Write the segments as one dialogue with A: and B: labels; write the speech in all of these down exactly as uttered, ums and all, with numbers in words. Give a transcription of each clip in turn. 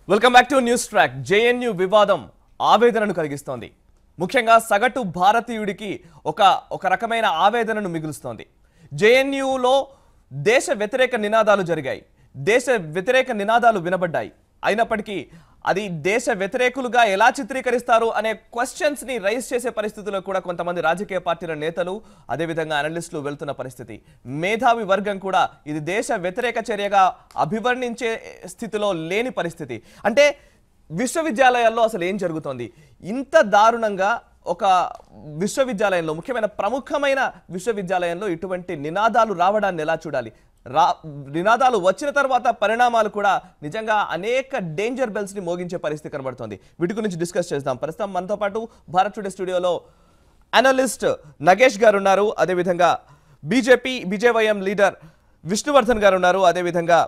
A: Welcome back to news track. JNU వివాదం ఆవేదనను కలిగిస్తోంది. ముఖ్యంగా సగటు భారతీయుడికి ఒక ఒక రకమైన ఆవేదనను మిగులుస్తోంది. జేఎన్యూలో దేశ వ్యతిరేక నినాదాలు జరిగాయి, దేశ వ్యతిరేక నినాదాలు వినబడ్డాయి. అయినప్పటికీ అది దేశ వ్యతిరేకులుగా ఎలా చిత్రీకరిస్తారు అనే క్వశ్చన్స్ ని రైజ్ చేసే పరిస్థితిలో కూడా కొంతమంది రాజకీయ పార్టీల నేతలు అదేవిధంగా అనలిస్టులు వెళ్తున్న పరిస్థితి. మేధావి వర్గం కూడా ఇది దేశ వ్యతిరేక చర్యగా అభివర్ణించే స్థితిలో లేని పరిస్థితి. అంటే విశ్వవిద్యాలయాల్లో అసలు ఏం జరుగుతోంది? ఇంత దారుణంగా ఒక విశ్వవిద్యాలయంలో, ముఖ్యమైన ప్రముఖమైన విశ్వవిద్యాలయంలో ఇటువంటి నినాదాలు రావడాన్ని ఎలా చూడాలి? రా నినాదాలు వచ్చిన తర్వాత పరిణామాలు కూడా నిజంగా అనేక డేంజర్ బెల్స్ ని మోగించే పరిస్థితి కనబడుతోంది. వీటి గురించి డిస్కస్ చేద్దాం. ప్రస్తుతం మనతో పాటు భారత్ టుడే స్టూడియోలో అనలిస్ట్ నగేష్ గారు ఉన్నారు, అదేవిధంగా బీజేపీ బీజేవైఎం లీడర్ విష్ణువర్ధన్ గారు ఉన్నారు, అదేవిధంగా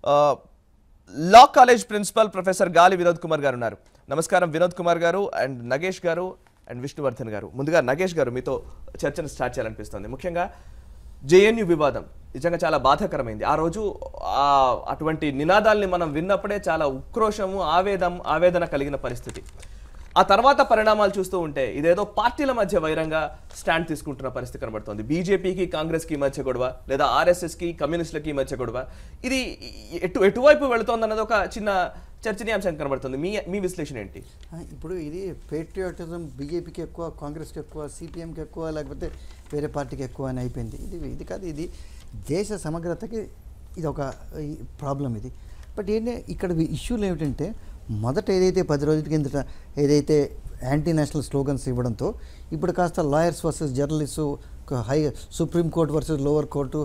A: లా కాలేజ్ ప్రిన్సిపల్ ప్రొఫెసర్ గాలి వినోద్ కుమార్ గారు ఉన్నారు. నమస్కారం వినోద్ కుమార్ గారు అండ్ నగేష్ గారు అండ్ విష్ణువర్ధన్ గారు. ముందుగా నగేష్ గారు, మీతో చర్చను స్టార్ట్ చేయాలనిపిస్తుంది. ముఖ్యంగా జేఎన్యూ వివాదం నిజంగా చాలా బాధాకరమైంది. ఆ రోజు అటువంటి నినాదాల్ని మనం విన్నప్పుడే చాలా ఉక్రోషము, ఆవేదం ఆవేదన కలిగిన పరిస్థితి. ఆ తర్వాత పరిణామాలు చూస్తూ ఉంటే ఇదేదో పార్టీల మధ్య వైరంగా స్టాండ్ తీసుకుంటున్న పరిస్థితి కనబడుతుంది. బీజేపీకి కాంగ్రెస్కి మధ్య గొడవ, లేదా ఆర్ఎస్ఎస్కి కమ్యూనిస్టులకి మధ్య గొడవ. ఇది ఎటు ఎటువైపు వెళుతోంది అన్నది ఒక చిన్న చర్చనీయాంశం కనబడుతుంది. మీ మీ విశ్లేషణ ఏంటి?
B: ఇప్పుడు ఇది పేట్రియాటిజం బీజేపీకి ఎక్కువ, కాంగ్రెస్కి ఎక్కువ, సిపిఎంకి ఎక్కువ, లేకపోతే వేరే పార్టీకి ఎక్కువ అని అయిపోయింది. ఇది ఇది కాదు, ఇది దేశ సమగ్రతకి ఇది ఒక ప్రాబ్లం ఇది. బట్ ఏంటంటే ఇక్కడ ఇష్యూలు ఏమిటంటే, మొదట ఏదైతే పది రోజుల కిందట ఏదైతే యాంటీ నేషనల్ స్లోగన్స్ ఇవ్వడంతో ఇప్పుడు కాస్త lawyers versus journalist, high supreme court versus lower court,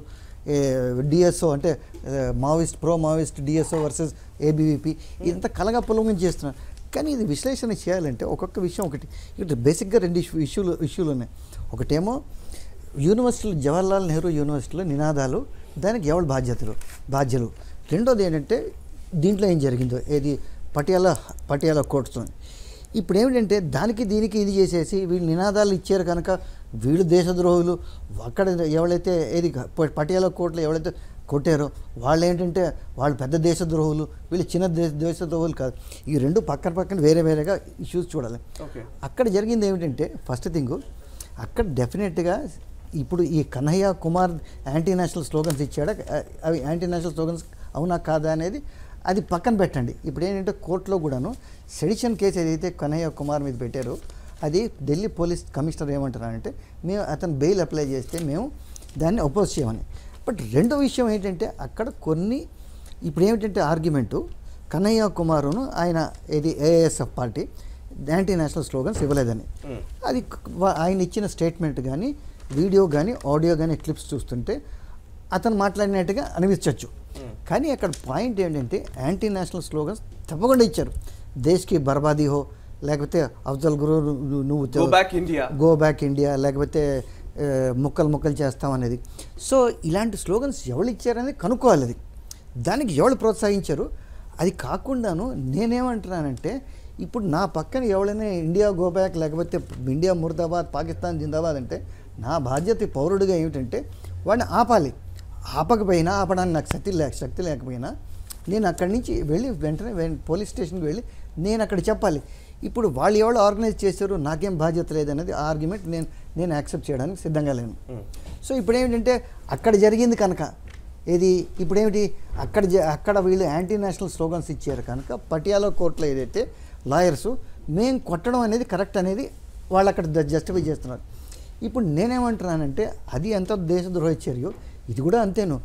B: DSO అంటే Maoist pro Maoist DSO versus ABVP, ఇదంతా కలగా పొలగం చేస్తున్నారు. కానీ ఇది విశ్లేషణ చేయాలంటే ఒక్కొక్క విషయం ఒకటి. ఇక్కడ బేసిక్గా రెండు ఇష్యూ ఇష్యూలు ఇష్యూలు ఉన్నాయి. ఒకటేమో యూనివర్సిటీలు, జవహర్లాల్ నెహ్రూ యూనివర్సిటీలో నినాదాలు, దానికి ఎవరు బాధ్యతలు బాధ్యులు. రెండోది ఏంటంటే దీంట్లో ఏం జరిగిందో, ఏది పటియాలా పటియాలా కోర్టుతో. ఇప్పుడు ఏమిటంటే దానికి దీనికి ఇది చేసేసి వీళ్ళు నినాదాలు ఇచ్చారు కనుక వీళ్ళు దేశద్రోహులు, అక్కడ ఎవరైతే ఏది పటియాలా కోర్టులో ఎవరైతే కొట్టారో వాళ్ళు ఏంటంటే వాళ్ళు పెద్ద దేశద్రోహులు, వీళ్ళు చిన్న దేశ దేశద్రోహులు కాదు. ఈ రెండు పక్కన పక్కన వేరే వేరేగా ఇష్యూస్ చూడాలి. అక్కడ జరిగింది ఏమిటంటే, ఫస్ట్ థింగ్ అక్కడ డెఫినెట్గా ఇప్పుడు ఈ Kanhaiya Kumar anti national slogans ఇచ్చాడా, అవి యాంటీ నేషనల్ స్లోగన్స్ అవునా కాదా అనేది అది పక్కన పెట్టండి. ఇప్పుడు ఏంటంటే కోర్టులో కూడాను సెడిషన్ కేసు ఏదైతే కన్నయ్య కుమార్ మీద పెట్టారో అది ఢిల్లీ పోలీస్ కమిషనర్ ఏమంటారంటే, మేము అతను బెయిల్ అప్లై చేస్తే మేము దాన్ని అపోజ్ చేయమని. బట్ రెండో విషయం ఏంటంటే అక్కడ కొన్ని ఇప్పుడు ఏమిటంటే ఆర్గ్యుమెంటు, కన్నయ్య కుమారును ఆయన ఏది AISF party anti national slogans ఇవ్వలేదని. అది ఆయన ఇచ్చిన స్టేట్మెంట్ కానీ, వీడియో కానీ, ఆడియో కానీ క్లిప్స్ చూస్తుంటే అతను మాట్లాడినట్టుగా అనిపించవచ్చు. కానీ అక్కడ పాయింట్ ఏంటంటే యాంటీ నేషనల్ స్లోగన్స్ తప్పకుండా ఇచ్చారు. దేశ్కి బర్బాదీ హో, లేకపోతే అఫ్జల్ గురు నువ్వు go back India go back India లేకపోతే ముక్కలు ముక్కలు చేస్తామనేది. సో ఇలాంటి స్లోగన్స్ ఎవరు ఇచ్చారనేది కనుక్కోవాలి. అది దానికి ఎవరు ప్రోత్సహించారు. అది కాకుండాను నేనేమంటున్నానంటే, ఇప్పుడు నా పక్కన ఎవరైనా ఇండియా గో బ్యాక్ లేకపోతే ఇండియా ముర్దాబాద్, పాకిస్తాన్ జిందాబాద్ అంటే నా బాధ్యత పౌరుడిగా ఏమిటంటే వాడిని ఆపాలి. ఆపకపోయినా, ఆపడానికి నాకు శక్తి లేక శక్తి లేకపోయినా నేను అక్కడి నుంచి వెళ్ళి వెంటనే పోలీస్ స్టేషన్కి వెళ్ళి నేను అక్కడ చెప్పాలి. ఇప్పుడు వాళ్ళు ఎవరు ఆర్గనైజ్ చేశారు, నాకేం బాధ్యత లేదనేది ఆ ఆర్గ్యుమెంట్ నేను నేను యాక్సెప్ట్ చేయడానికి సిద్ధంగా లేను. సో ఇప్పుడు ఏమిటంటే అక్కడ జరిగింది కనుక ఏది ఇప్పుడేమిటి అక్కడ అక్కడ వీళ్ళు యాంటీ నేషనల్ స్లోగన్స్ ఇచ్చారు కనుక పటియాలా కోర్టులో ఏదైతే లాయర్సు మేము కొట్టడం అనేది కరెక్ట్ అనేది వాళ్ళు అక్కడ జస్టిఫై చేస్తున్నారు. ఇప్పుడు నేనేమంటున్నానంటే అది ఎంత దేశద్రోహ చర్యో ఇది కూడా అంతేను.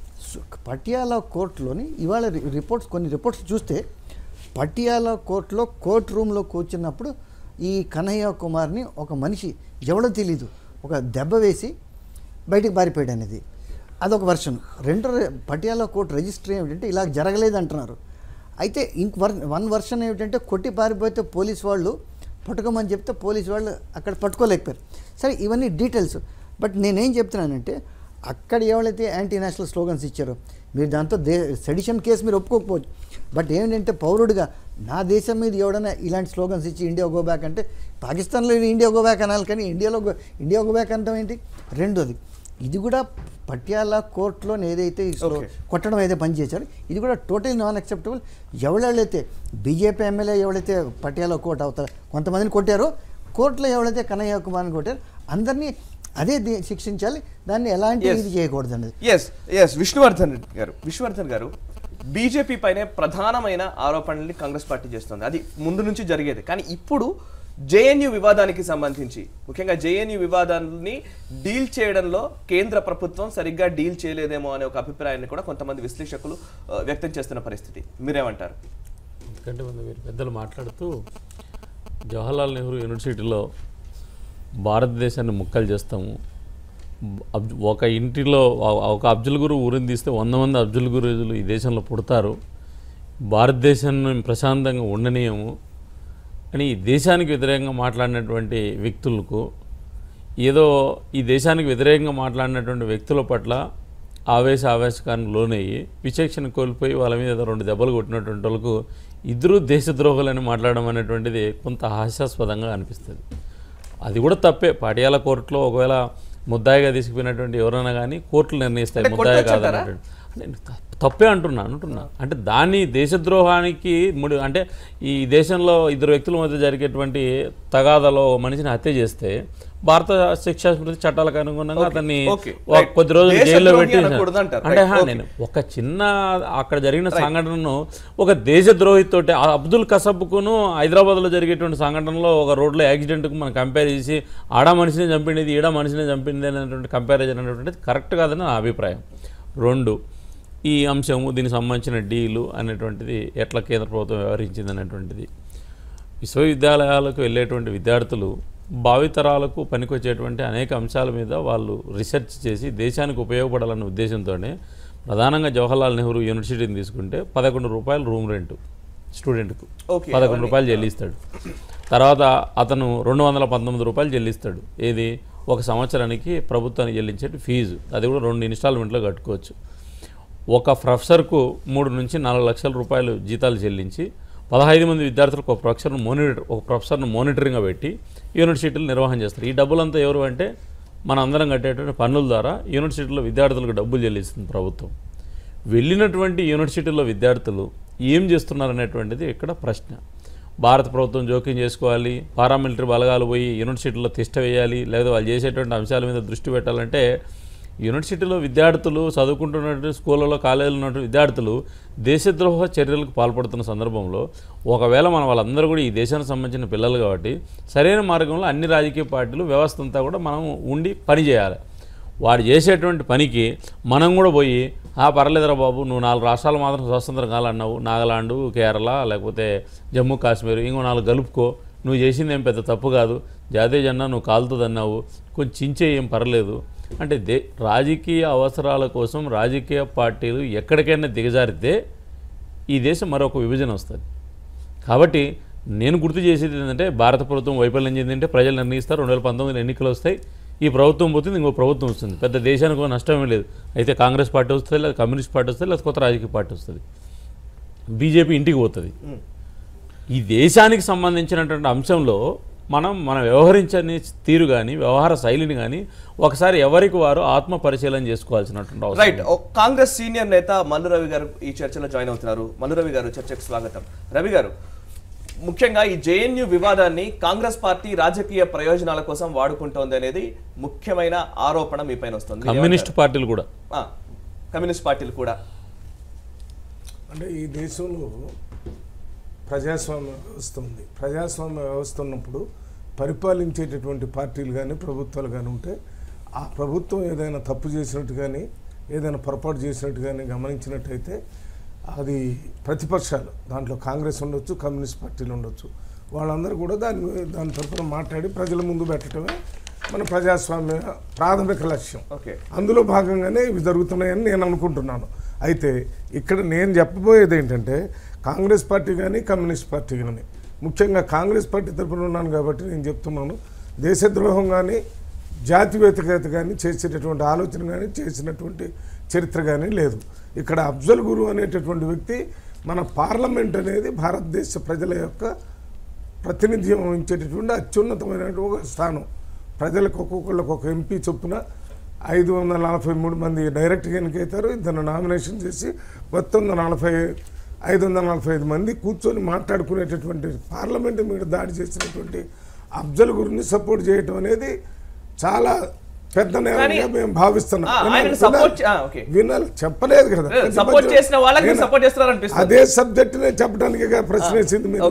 B: పటియాలా కోర్టులోని ఇవాళ రిపోర్ట్స్ కొన్ని రిపోర్ట్స్ చూస్తే పటియాలా కోర్టులో కోర్ట్ రూమ్లో కూర్చున్నప్పుడు ఈ కన్నయ్య కుమార్ని ఒక మనిషి ఎవడో తెలీదు ఒక దెబ్బ వేసి బయటికి పారిపోయాడు అనేది అదొక వర్షన్. రెండో పటియాలా కోర్టు రిజిస్టర్ ఏమిటంటే ఇలా జరగలేదు అంటున్నారు. అయితే ఇంక వర్ వన్ వర్షన్ ఏమిటంటే కొట్టి పారిపోతే పోలీస్ వాళ్ళు పట్టుకోమని చెప్తే పోలీస్ వాళ్ళు అక్కడ పట్టుకోలేకపోయారు. సరే ఇవన్నీ డీటెయిల్స్. బట్ నేనేం చెప్తున్నానంటే అక్కడ ఎవరైతే యాంటీ నేషనల్ స్లోగన్స్ ఇచ్చారో మీరు దాంతో దే సెడిషన్ కేసు మీరు ఒప్పుకోకపోవచ్చు. బట్ ఏంటంటే పౌరుడిగా నా దేశం మీద ఎవడైనా ఇలాంటి స్లోగన్స్ ఇచ్చి ఇండియా గో బ్యాక్ అంటే పాకిస్తాన్లో ఇండియా గో బ్యాక్ అనాలి, కానీ ఇండియాలో ఇండియా గో బ్యాక్ అనడం ఏంటి? రెండోది ఇది కూడా పట్యాల కోర్టులో ఏదైతే ఈ స్లో-
A: Okay.
B: కొట్టడం ఏదైతే పని చేశాడో ఇది కూడా టోటల్ నాన్ అక్సెప్టబుల్. ఎవరైతే బీజేపీ ఎమ్మెల్యే ఎవరైతే పట్యాల కోర్టు అవుతారో కొంతమందిని కొట్టారో, కోర్టులో ఎవరైతే కన్నయ్య కుమార్ని కొట్టారో అందరినీ అదే ది- శిక్షించాలి. దాన్ని ఎలాంటి
A: Yes.
B: ఇది చేయకూడదు అనేది.
A: ఎస్ ఎస్ విష్ణువర్ధన్ గారు విష్ణువర్ధన్ గారు బీజేపీ పైనే ప్రధానమైన ఆరోపణల్ని కాంగ్రెస్ పార్టీ చేస్తుంది. అది ముందు నుంచి జరిగేది. కానీ ఇప్పుడు జేఎన్యూ వివాదానికి సంబంధించి ముఖ్యంగా జేఎన్యూ వివాదాన్ని డీల్ చేయడంలో కేంద్ర ప్రభుత్వం సరిగ్గా డీల్ చేయలేదేమో అనే ఒక అభిప్రాయాన్ని కూడా కొంతమంది విశ్లేషకులు ఆ, వ్యక్తం చేస్తున్న పరిస్థితి. మీరేమంటారు?
C: ఎందుకంటే మన వీరు పెద్దలు మాట్లాడుతూ జవహర్లాల్ నెహ్రూ యూనివర్సిటీలో భారతదేశాన్ని ముక్కలు చేస్తాము, అబ్- ఒక ఇంటిలో ఒ- ఒక అబ్జుల్ గురు ఊరిని తీస్తే వంద మంది అబ్జుల్ గురుజులు ఈ దేశంలో పుడతారు, భారతదేశాన్ని ప్రశాంతంగా ఉండనీయము అని ఈ దేశానికి వ్యతిరేకంగా మాట్లాడినటువంటి వ్యక్తులకు, ఏదో ఈ దేశానికి వ్యతిరేకంగా మాట్లాడినటువంటి వ్యక్తుల పట్ల ఆవేశ ఆవేశకానికి లోనయ్యి విచక్షణ కోల్పోయి వాళ్ళ మీద ఏదో రెండు దెబ్బలు కొట్టినటువంటి వాళ్ళకు ఇద్దరు దేశద్రోహులని మాట్లాడడం అనేటువంటిది కొంత హాస్యాస్పదంగా అనిపిస్తుంది. అది కూడా తప్పే. పాటియాల కోర్టులో ఒకవేళ ముద్దాయిగా తీసుకుపోయినటువంటి ఎవరైనా కానీ కోర్టులు నిర్ణయిస్తాయి
A: అంటే
C: ముద్దాయి
A: కొట్టొచ్చంటారా?
C: కాదన్నటువంటి. నేను త- తప్పే అంటున్నా అంటున్నా అంటే దాన్ని దేశద్రోహానికి ముడి అంటే ఈ దేశంలో ఇద్దరు వ్యక్తుల మధ్య జరిగేటువంటి తగాదాలో మనిషిని హత్య చేస్తే భారత శిక్షా స్మృతి చట్టాలకు అనుగుణంగా
A: Okay,
C: అతన్ని
A: okay,
C: ఒక
A: right.
C: కొద్ది రోజులు
A: దేశద్రోహి
C: జైల్లో పెట్టి
A: అనకూడదు అంటారు.
C: అంటే
A: Right,
C: హా,
A: okay.
C: నేను ఒక చిన్న అక్కడ జరిగిన సంఘటనను ఒక దేశద్రోహితోటి ఆ అబ్దుల్ కసబ్కును హైదరాబాద్లో జరిగేటువంటి సంఘటనలో ఒక రోడ్లో యాక్సిడెంట్కు మనం కంపేర్ చేసి ఆడ మనిషిని చంపింది ఈడ మనిషిని చంపింది అనేటువంటి కంపారిజన్ అనేటువంటిది కరెక్ట్ కాదని నా అభిప్రాయం. రెండు, ఈ అంశము దీనికి సంబంధించిన డీలు అనేటువంటిది ఎట్లా కేంద్ర ప్రభుత్వం వ్యవహరించింది అనేటువంటిది, విశ్వవిద్యాలయాలకు వెళ్ళేటువంటి విద్యార్థులు భావితరాలకు పనికొచ్చేటువంటి అనేక అంశాల మీద వాళ్ళు రీసెర్చ్ చేసి దేశానికి ఉపయోగపడాలన్న ఉద్దేశంతోనే ప్రధానంగా జవహర్లాల్ నెహ్రూ యూనివర్సిటీని తీసుకుంటే పదకొండు రూపాయలు రూమ్ రెంట్ స్టూడెంట్కు
A: Okay,
C: పదకొండు
A: అవన్నీ.
C: రూపాయలు చెల్లిస్తాడు. తర్వాత అతను రెండు వందల పంతొమ్మిది రూపాయలు చెల్లిస్తాడు. ఏది ఒక సంవత్సరానికి ప్రభుత్వానికి చెల్లించే ఫీజు, అది కూడా రెండు ఇన్స్టాల్మెంట్లో కట్టుకోవచ్చు. ఒక ప్రొఫెసర్కు మూడు నుంచి నాలుగు లక్షల రూపాయలు జీతాలు చెల్లించి పదహైదు మంది విద్యార్థులకు ఒక ప్రొఫెసర్ను మోనిటర్ ఒక ప్రొఫెసర్ను మోనిటరింగ్గా పెట్టి యూనివర్సిటీలు నిర్వహణ చేస్తారు. ఈ డబ్బులంతా ఎవరు అంటే మన అందరం కట్టేటువంటి పన్నుల ద్వారా యూనివర్సిటీలో విద్యార్థులకు డబ్బులు చెల్లిస్తుంది ప్రభుత్వం. వెళ్ళినటువంటి యూనివర్సిటీలో విద్యార్థులు ఏం చేస్తున్నారనేటువంటిది ఇక్కడ ప్రశ్న. భారత ప్రభుత్వం జోక్యం చేసుకోవాలి, పారామిలిటరీ బలగాలు పోయి యూనివర్సిటీలో తిష్ట వేయాలి, లేదా వాళ్ళు చేసేటువంటి అంశాల మీద దృష్టి పెట్టాలంటే యూనివర్సిటీలో విద్యార్థులు చదువుకుంటున్నటువంటి స్కూళ్ళలో కాలేజీలో ఉన్నటువంటి విద్యార్థులు దేశద్రోహ చర్యలకు పాల్పడుతున్న సందర్భంలో ఒకవేళ మన వాళ్ళందరూ కూడా ఈ దేశానికి సంబంధించిన పిల్లలు కాబట్టి సరైన మార్గంలో అన్ని రాజకీయ పార్టీలు వ్యవస్థ అంతా కూడా మనం ఉండి పని చేయాలి. వాడు చేసేటువంటి పనికి మనం కూడా పోయి ఆ పర్లేదురా బాబు నువ్వు నాలుగు రాష్ట్రాలు మాత్రం స్వతంత్రం కాలన్నావు, నాగాలాండు, కేరళ, లేకపోతే జమ్మూ కాశ్మీర్ ఇంకో నాలుగు కలుపుకో, నువ్వు చేసింది ఏం పెద్ద తప్పు కాదు, జాతీయ జెండా నువ్వు కాలుతుంది అన్నావు, కొంచెం చించే ఏం పర్లేదు అంటే దే రాజకీయ అవసరాల కోసం రాజకీయ పార్టీలు ఎక్కడికైనా దిగజారితే ఈ దేశం మరొక విభజన వస్తుంది. కాబట్టి నేను గుర్తు చేసేది ఏంటంటే భారత ప్రభుత్వం వైఫల్యం చెందింటే ప్రజలు నిర్ణయిస్తారు, రెండు వేల పంతొమ్మిదిలో ఎన్నికలు వస్తాయి, ఈ ప్రభుత్వం పోతుంది, ఇంకో ప్రభుత్వం వస్తుంది, పెద్ద దేశానికి నష్టమే లేదు. అయితే కాంగ్రెస్ పార్టీ వస్తుంది, లేదా కమ్యూనిస్ట్ పార్టీ వస్తుంది, లేదా కొత్త రాజకీయ పార్టీ వస్తుంది, బీజేపీ ఇంటికి పోతుంది. ఈ దేశానికి సంబంధించినటువంటి అంశంలో మనం మనం వ్యవహరించని తీరు కానీ వ్యవహార శైలిని కానీ ఒకసారి ఎవరికి వారు ఆత్మ పరిశీలన చేసుకోవాల్సినటువంటి అవసరం.
A: రైట్. కాంగ్రెస్ సీనియర్ నేత మల్లు రవి గారు ఈ చర్చలో జాయిన్ అవుతున్నారు. మల్లు రవి గారు, చర్చకు స్వాగతం. రవి గారు, ముఖ్యంగా ఈ జేఎన్యూ వివాదాన్ని కాంగ్రెస్ పార్టీ రాజకీయ ప్రయోజనాల కోసం వాడుకుంటోంది అనేది ముఖ్యమైన ఆరోపణ మీ పైన వస్తుంది.
C: కమ్యూనిస్ట్ పార్టీలు కూడా
A: ఆ, కమ్యూనిస్ట్ పార్టీలు కూడా
D: అంటే ఈ దేశంలో ప్రజాస్వామ్య వ్యవస్థ ఉంది. ప్రజాస్వామ్య వ్యవస్థ ఉన్నప్పుడు పరిపాలించేటటువంటి పార్టీలు కానీ ప్రభుత్వాలు కానీ ఉంటే ఆ ప్రభుత్వం ఏదైనా తప్పు చేసినట్టు కానీ ఏదైనా పొరపాటు చేసినట్టు కానీ గమనించినట్టయితే అది ప్రతిపక్షాలు, దాంట్లో కాంగ్రెస్ ఉండొచ్చు, కమ్యూనిస్ట్ పార్టీలు ఉండొచ్చు, వాళ్ళందరూ కూడా దాని దాని తరఫున మాట్లాడి ప్రజల ముందు పెట్టడమే మన ప్రజాస్వామ్య ప్రాథమిక లక్ష్యం.
A: ఓకే,
D: అందులో భాగంగానే ఇవి జరుగుతున్నాయని నేను అనుకుంటున్నాను. అయితే ఇక్కడ నేను చెప్పబోయేది ఏంటంటే కాంగ్రెస్ పార్టీ కానీ కమ్యూనిస్ట్ పార్టీ కానీ, ముఖ్యంగా కాంగ్రెస్ పార్టీ తరఫున ఉన్నాను కాబట్టి నేను చెప్తున్నాను, దేశద్రోహం కానీ జాతి వ్యతిరేకత కానీ చేసేటటువంటి ఆలోచన కానీ చేసినటువంటి చరిత్ర కానీ లేదు. ఇక్కడ అఫ్జల్ గురు అనేటటువంటి వ్యక్తి మన పార్లమెంట్ అనేది భారతదేశ ప్రజల యొక్క ప్రాతినిధ్యం వహించేటటువంటి అత్యున్నతమైనటువంటి ఒక స్థానం. ప్రజలకు ఒక్కొక్కళ్ళకు ఒక ఎంపీ చొప్పున ఐదు వందల నలభై మూడు మంది డైరెక్ట్గా ఎన్నికైతారు, ఇద్దరు నామినేషన్ చేసి మొత్తం నలభై ఐదు వందల నలభై ఐదు మంది కూర్చొని మాట్లాడుకునేటటువంటి పార్లమెంట్ మీద దాడి చేసినటువంటి అఫ్జల్ గురుని సపోర్ట్ చేయటం అనేది చాలా పెద్ద నేరంగా మేము భావిస్తున్నాం. వినాలి, చెప్పలేదు కదా, అదే సబ్జెక్ట్ నేను చెప్పడానికి ప్రశ్న వేసింది మీరు.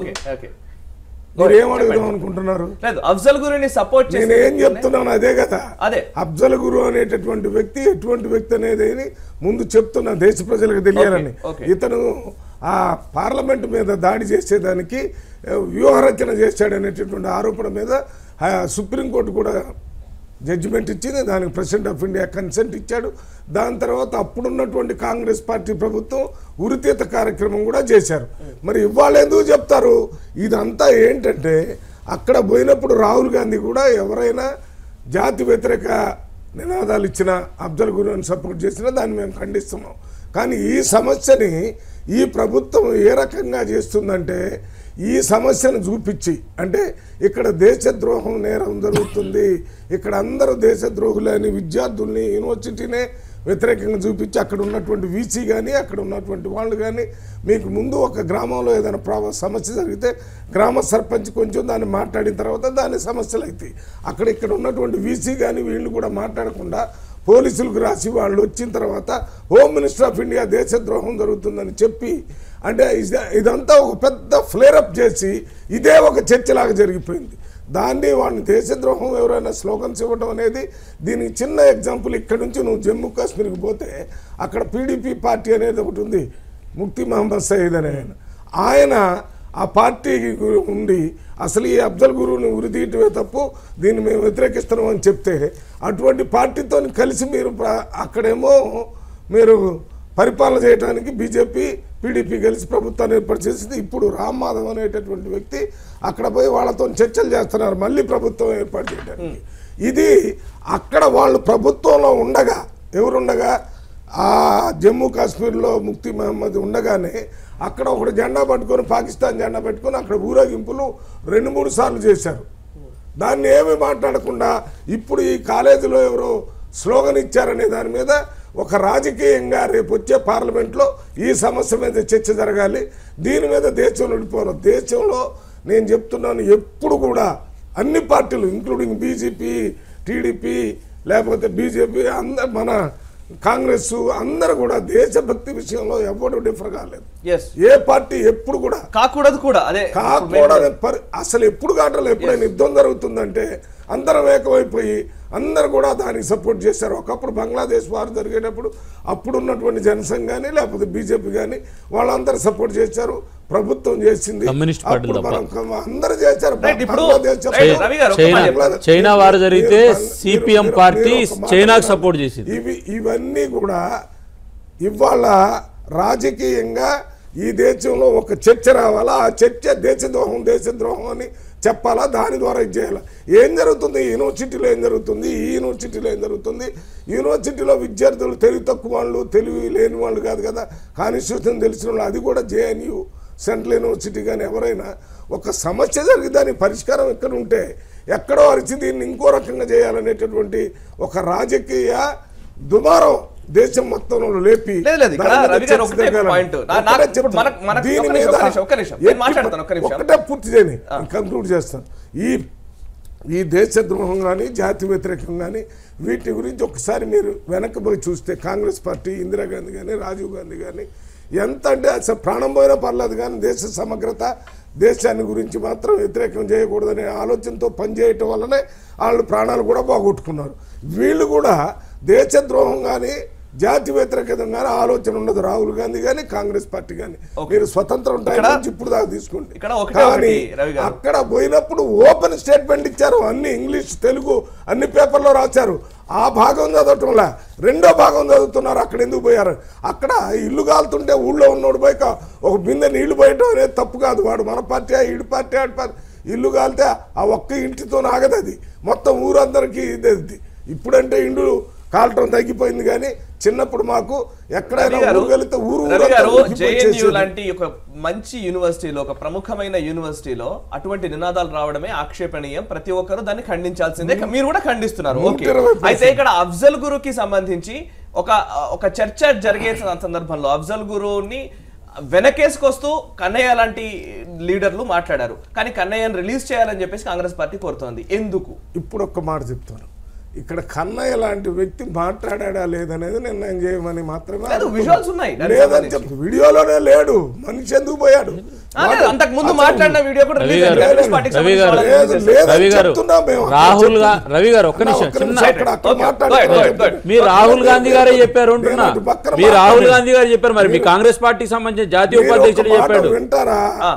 D: మీరు ఏమడుగుదాం అనుకుంటున్నారు?
A: అఫ్జల్ గురుని సపోర్ట్
D: నేను ఏం చెప్తున్నాను అదే కదా. అదే అఫ్జల్ గురు అనేటటువంటి వ్యక్తి ఎటువంటి వ్యక్తి అనేది ముందు చెప్తున్నా దేశ ప్రజలకు తెలియాలని. ఇతను ఆ పార్లమెంట్ మీద దాడి చేసేదానికి వ్యూహరచన చేశాడనేటటువంటి ఆరోపణ మీద సుప్రీంకోర్టు కూడా జడ్జిమెంట్ ఇచ్చింది. దానికి ప్రెసిడెంట్ ఆఫ్ ఇండియా కన్సెంట్ ఇచ్చాడు. దాని తర్వాత అప్పుడున్నటువంటి కాంగ్రెస్ పార్టీ ప్రభుత్వం ఉరితీత కార్యక్రమం కూడా చేశారు. మరి ఇవాళ ఎందుకు చెప్తారు? ఇదంతా ఏంటంటే అక్కడ పోయినప్పుడు రాహుల్ గాంధీ కూడా ఎవరైనా జాతి వ్యతిరేక నినాదాలు ఇచ్చిన అఫ్జల్ గురుని సపోర్ట్ చేసినా దాన్ని మేము ఖండిస్తున్నాం. కానీ ఈ సమస్యని ఈ ప్రభుత్వం ఏ రకంగా చేస్తుందంటే ఈ సమస్యను చూపించి, అంటే ఇక్కడ దేశద్రోహం నేరం జరుగుతుంది, ఇక్కడ అందరూ దేశద్రోహులని విద్యార్థుల్ని యూనివర్సిటీనే వ్యతిరేకంగా చూపించి అక్కడ ఉన్నటువంటి వీసీ కానీ అక్కడ ఉన్నటువంటి వాళ్ళు కానీ మీకు ముందు ఒక గ్రామంలో ఏదైనా ప్రాబ సమస్య జరిగితే గ్రామ సర్పంచ్ కొంచెం దాన్ని మాట్లాడిన తర్వాత దాని సమస్యలు అవుతాయి. అక్కడ ఇక్కడ ఉన్నటువంటి వీసీ కానీ వీళ్ళు కూడా మాట్లాడకుండా పోలీసులకు రాసి వాళ్ళు వచ్చిన తర్వాత హోమ్ మినిస్టర్ ఆఫ్ ఇండియా దేశద్రోహం జరుగుతుందని చెప్పి, అంటే ఇదంతా ఒక పెద్ద ఫ్లేరప్ చేసి ఇదే ఒక చర్చలాగా జరిగిపోయింది. దాన్ని వాడిని దేశద్రోహం ఎవరైనా స్లోగన్స్ ఇవ్వడం అనేది దీనికి చిన్న ఎగ్జాంపుల్. ఇక్కడ నుంచి నువ్వు జమ్మూ కాశ్మీర్కి పోతే అక్కడ పీడీపీ పార్టీ అనేది ఒకటి ఉంది, ముఫ్తీ మహమ్మద్ సయీద్ అనే ఆయన. ఆయన ఆ పార్టీకి ఉండి అసలు ఈ అఫ్జల్ గురువుని ఉరిదీయటమే తప్పు, దీన్ని మేము వ్యతిరేకిస్తున్నాం అని చెప్తే అటువంటి పార్టీతో కలిసి మీరు అక్కడేమో మీరు పరిపాలన చేయడానికి బీజేపీ పీడీపీ కలిసి ప్రభుత్వాన్ని ఏర్పాటు చేసింది. ఇప్పుడు రామ్ మాధవ్ అనేటటువంటి వ్యక్తి అక్కడ పోయి వాళ్ళతో చర్చలు చేస్తున్నారు మళ్ళీ ప్రభుత్వం ఏర్పాటు చేయడానికి. ఇది అక్కడ వాళ్ళు ప్రభుత్వంలో ఉండగా ఎవరుండగా ఆ జమ్మూ కాశ్మీర్లో ముఫ్తీ మహమ్మద్ ఉండగానే అక్కడ ఒకటి జెండా పట్టుకొని పాకిస్తాన్ జెండా పెట్టుకొని అక్కడ ఊరేగింపులు రెండు మూడు సార్లు చేశారు. దాన్ని ఏమీ మాట్లాడకుండా ఇప్పుడు ఈ కాలేజీలో ఎవరో స్లోగన్ ఇచ్చారనే దాని మీద ఒక రాజకీయంగా రేపు వచ్చే పార్లమెంట్లో ఈ సమస్య మీద చర్చ జరగాలి. దీని మీద దేశంలో ఉండిపోరు. దేశంలో నేను చెప్తున్నాను ఎప్పుడు కూడా అన్ని పార్టీలు ఇంక్లూడింగ్ బీజేపీ, టీడీపీ, లేకపోతే బీజేపీ, అందరు మన కాంగ్రెస్ అందరూ కూడా దేశభక్తి విషయంలో ఎవరు డిఫర్ కాలేదు. ఏ పార్టీ ఎప్పుడు కూడా
A: కాకూడదు కూడా అదే
D: కాకూడదు అసలు ఎప్పుడు కావట్లేదు. ఎప్పుడైనా యుద్ధం జరుగుతుందంటే అందరం ఏకమైపోయి అందరు కూడా దానికి సపోర్ట్ చేశారు. ఒకప్పుడు బంగ్లాదేశ్ వారు జరిగేటప్పుడు అప్పుడున్నటువంటి జనసంఘ్ కానీ లేకపోతే బీజేపీ కానీ వాళ్ళందరూ సపోర్ట్ చేశారు, ప్రభుత్వం చేసింది, అందరూ చేశారు.
C: చైనా వారు జరిగితే సిపిఎం పార్టీ చైనాకు సపోర్ట్ చేసింది.
D: ఇవి ఇవన్నీ కూడా ఇవాళ రాజకీయంగా ఈ దేశంలో ఒక చర్చ రావాలా, ఆ చర్చ దేశద్రోహం దేశద్రోహం అని చెప్పాలా, దాని ద్వారా ఇది చేయాలా. ఏం జరుగుతుంది యూనివర్సిటీలో, ఏం జరుగుతుంది ఈ యూనివర్సిటీలో, ఏం జరుగుతుంది యూనివర్సిటీలో విద్యార్థులు తెలివి తక్కువ వాళ్ళు, తెలివి లేని వాళ్ళు కాదు కదా, కాన్స్టిట్యూషన్ తెలిసిన వాళ్ళు. అది కూడా జేఎన్యూ సెంట్రల్ యూనివర్సిటీ కానీ ఎవరైనా ఒక సమస్య జరిగి దాని పరిష్కారం ఎక్కడ ఉంటే ఎక్కడో అరిచి దీన్ని ఇంకో రకంగా చేయాలనేటటువంటి ఒక రాజకీయ దుమారం దేశం మొత్తంలో లేపి ఒకటే పూర్తి చేయని కంక్లూడ్ చేస్తాను. ఈ ఈ దేశద్రోహం కానీ జాతి వ్యతిరేకం కానీ వీటి గురించి ఒకసారి మీరు వెనక్కి పోయి చూస్తే కాంగ్రెస్ పార్టీ, ఇందిరాగాంధీ కానీ రాజీవ్ గాంధీ కానీ ఎంత అంటే అసలు ప్రాణం పోయినా పర్లేదు కానీ దేశ సమగ్రత దేశాన్ని గురించి మాత్రం వ్యతిరేకం చేయకూడదనే ఆలోచనతో పనిచేయటం వల్లనే వాళ్ళు ప్రాణాలు కూడా పోగొట్టుకున్నారు. వీళ్ళు కూడా దేశద్రోహం కానీ జాతి వ్యతిరేకత కానీ ఆలోచన ఉండదు రాహుల్ గాంధీ కానీ కాంగ్రెస్ పార్టీ కానీ. మీరు స్వతంత్రం టైం నుంచి ఇప్పుడు దాకా తీసుకోండి. కానీ అక్కడ పోయినప్పుడు ఓపెన్ స్టేట్మెంట్ ఇచ్చారు, అన్ని ఇంగ్లీష్ తెలుగు అన్ని పేపర్లో రాశారు. ఆ భాగం చదవటంలా రెండో భాగం చదువుతున్నారు. అక్కడ ఎందుకు పోయారు? అక్కడ ఇల్లు కాలుతుంటే ఊళ్ళో ఉన్నోడు పోయి ఒక బిందె నీళ్లు పోయటం అనేది తప్పు కాదు. వాడు మన పార్టీ ఈడు పార్టీ ఆడి పార్టీ. ఇల్లు కాలితే ఆ ఒక్క ఇంటితో ఆగదు, అది మొత్తం ఊరందరికీ ఇది. ఇప్పుడంటే ఇండ్లు కాలటం తగ్గిపోయింది. కానీ చిన్నప్పుడు మాకు ఎక్కడైనా ఊరు వెళితే ఊరు
A: జేఎన్యూ లాంటి ఒక మంచి యూనివర్సిటీలో, ఒక ప్రముఖమైన యూనివర్సిటీలో అటువంటి నినాదాలు రావడమే ఆక్షేపణీయం. ప్రతి ఒక్కరు దాన్ని ఖండించాల్సిందే. మీరు కూడా ఖండిస్తున్నారు. ఓకే, అయితే ఇక్కడ అఫ్జల్ గురుకి సంబంధించి ఒక ఒక చర్చ జరిగే సందర్భంలో అఫ్జల్ గురుని వెనకేసుకొస్తూ కన్నయ్య లాంటి లీడర్లు మాట్లాడారు. కానీ కన్నయ్యను రిలీజ్ చేయాలని చెప్పేసి కాంగ్రెస్ పార్టీ కోరుతోంది. ఎందుకు? ఇప్పుడు ఒక్క మాట చెప్తాను. ఇక్కడ కన్నయ్య లాంటి వ్యక్తి మాట్లాడా లేదనేది నిర్ణయం చేయమని మాత్రమే. లేదని చెప్పి వీడియోలోనే లేడు. మనిషి ఎందుకు పోయాడు? అంతకు ముందు మాట్లాడిన వీడియో కూడా
C: రాహుల్ రవి గారు ఒక్క నిమిషం, మీ రాహుల్ గాంధీ గారే చెప్పారు అంటున్నా. మీ రాహుల్ గాంధీ గారు చెప్పారు, మరి మీ కాంగ్రెస్ పార్టీకి సంబంధించిన జాతీయ ఉపాధ్యక్షుడు చెప్పాడు.
D: వింటారా?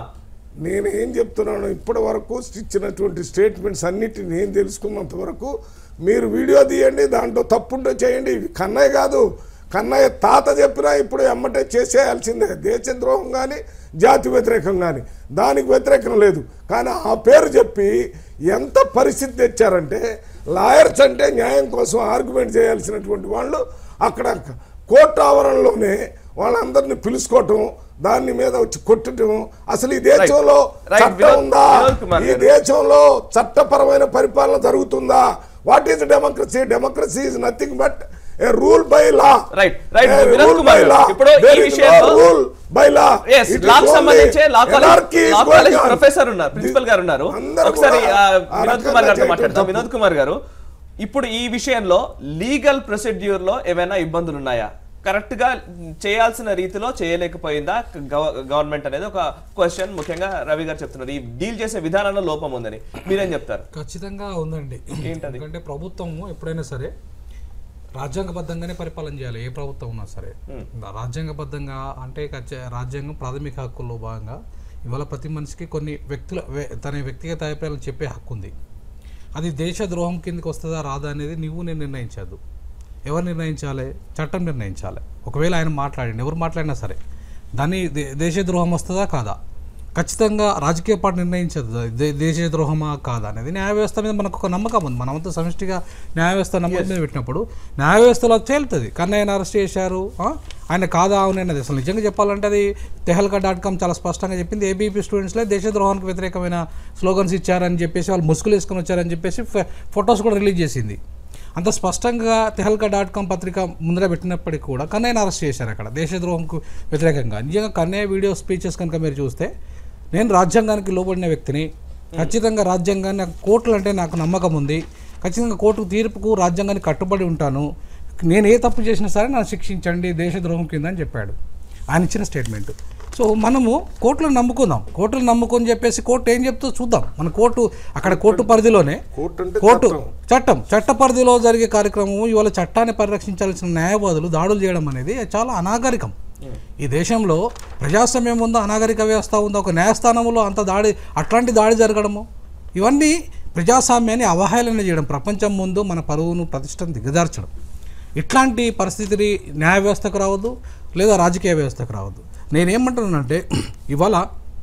D: నేను ఏం చెప్తున్నాను, ఇప్పటి వరకు ఇచ్చినటువంటి స్టేట్మెంట్స్ అన్నిటిని నేను తెలుసుకున్నంత వరకు మీరు వీడియో తీయండి, దాంట్లో తప్పుంటే చేయండి. కన్నయ్య కాదు, కన్నయ్య తాత చెప్పినా ఇప్పుడు ఎమ్మటే చేసేయాల్సిందే. దేశద్రోహం కానీ జాతి వ్యతిరేకం కానీ దానికి వ్యతిరేకం లేదు. కానీ ఆ పేరు చెప్పి ఎంత పరిస్థితి తెచ్చారంటే, లాయర్స్ అంటే న్యాయం కోసం ఆర్గ్యుమెంట్ చేయాల్సినటువంటి వాళ్ళు అక్కడ కోర్టు ఆవరణలోనే వాళ్ళందరినీ పిలుచుకోవటం, దాని మీద వచ్చి కొట్టడం. అసలు ఈ దేశంలో చట్టం ఉందా? ఈ దేశంలో చట్టపరమైన పరిపాలన జరుగుతుందా? What is democracy? Democracy is nothing but a rule by law.
A: Right right Vinod Kumar garu, ఇప్పుడు ఈ విషయంలో రూల్ బై లా yes లాకు సంబంధించి లా కాలేజ్ ప్రొఫెసర్ ఉన్నారు, ప్రిన్సిపల్ గారు ఉన్నారు. ఒకసారి వినోద్ కుమార్ గారితో మాట్లాడతాం. వినోద్ కుమార్ గారు, ఇప్పుడు ఈ విషయంలో లీగల్ ప్రొసీడ్యూర్ లో ఏమైనా ఇబ్బందులు ఉన్నాయా? కరెక్ట్ గా చేయాల్సిన రీతిలో చేయలేకపోయిందా గవర్నమెంట్ అనేది ఒక క్వశ్చన్. ముఖ్యంగా రవి గారు చెప్తున్నారు ఈ డీల్ చేసే విధానంలో లోపం ఉందని. మీరేం చెప్తారు?
E: ఖచ్చితంగా ఉందండి. ఏంటది? ఎందుకంటే ప్రభుత్వం ఎప్పుడైనా సరే రాజ్యాంగబద్ధంగానే పరిపాలన చేయాలి. ఏ ప్రభుత్వం ఉన్నా సరే రాజ్యాంగబద్ధంగా అంటే రాజ్యాంగం ప్రాథమిక హక్కుల్లో భాగంగా ఇవాళ ప్రతి మనిషికి కొన్ని వ్యక్తుల తన వ్యక్తిగత అభిప్రాయాలు చెప్పే హక్కు ఉంది. అది దేశ ద్రోహం కిందకి వస్తుందా రాదా అనేది నువ్వు నేను నిర్ణయించదు. ఎవరు నిర్ణయించాలి? చట్టం నిర్ణయించాలి. ఒకవేళ ఆయన మాట్లాడండి, ఎవరు మాట్లాడినా సరే దాన్ని దేశద్రోహం వస్తుందా కాదా ఖచ్చితంగా రాజకీయ పార్టీ నిర్ణయించదు. దేశద్రోహమా కాదా అనేది న్యాయ వ్యవస్థ మీద మనకు ఒక నమ్మకం ఉంది. మనమంతా సమిష్టిగా న్యాయ వ్యవస్థ నమ్మకం మీద పెట్టినప్పుడు న్యాయ వ్యవస్థలో తేలుతుంది. కన్నయ్యను అరెస్ట్ చేశారు, ఆయన కాదా అవునన్నది. అసలు నిజంగా చెప్పాలంటే అది తెహల్కా డాట్ కామ్ చాలా స్పష్టంగా చెప్పింది. ఏబీపీ స్టూడెంట్స్లో దేశద్రోహానికి వ్యతిరేకమైన స్లోగన్స్ ఇచ్చారని చెప్పేసి వాళ్ళు ముసుగులు వేసుకొని వచ్చారని చెప్పేసి ఫొటోస్ కూడా రిలీజ్ చేసింది. అంత స్పష్టంగా తెహల్కా డాట్ కామ్ పత్రిక ముందర పెట్టినప్పటికీ కూడా కన్నయ్యను అరెస్ట్ చేశారు అక్కడ దేశద్రోహంకు వ్యతిరేకంగా. నిజంగా కన్నయ్య వీడియో స్పీచెస్ కనుక మీరు చూస్తే, నేను రాజ్యాంగానికి లోబడిన వ్యక్తిని, ఖచ్చితంగా రాజ్యాంగాన్ని కోర్టులు అంటే నాకు నమ్మకం ఉంది, ఖచ్చితంగా కోర్టు తీర్పుకు రాజ్యాంగాన్ని కట్టుబడి ఉంటాను, నేను ఏ తప్పు చేసినా సరే నన్ను శిక్షించండి దేశద్రోహం కింద అని చెప్పాడు ఆయన ఇచ్చిన స్టేట్మెంట్. సో మనము కోర్టులను నమ్ముకుందాం. కోర్టులు నమ్ముకొని చెప్పేసి కోర్టు ఏం చెప్తుందో చూద్దాం. మన కోర్టు అక్కడ కోర్టు పరిధిలోనే కోర్టు చట్టం చట్ట పరిధిలో జరిగే కార్యక్రమం. ఇవాళ చట్టాన్ని పరిరక్షించాల్సిన న్యాయవాదులు దాడులు చేయడం అనేది చాలా అనాగరికం. ఈ దేశంలో ప్రజాస్వామ్యం ఉందా, అనాగరిక వ్యవస్థ ఉందా? ఒక న్యాయస్థానంలో అంత దాడి అట్లాంటి దాడి జరగడము, ఇవన్నీ ప్రజాస్వామ్యాన్ని అవహేళన చేయడం, ప్రపంచం ముందు మన పరువును ప్రతిష్టను దిగజార్చడం. ఇట్లాంటి పరిస్థితిని న్యాయ వ్యవస్థకు రావద్దు, లేదా రాజకీయ వ్యవస్థకు రావద్దు. నేనేమంటున్నానంటే ఇవాళ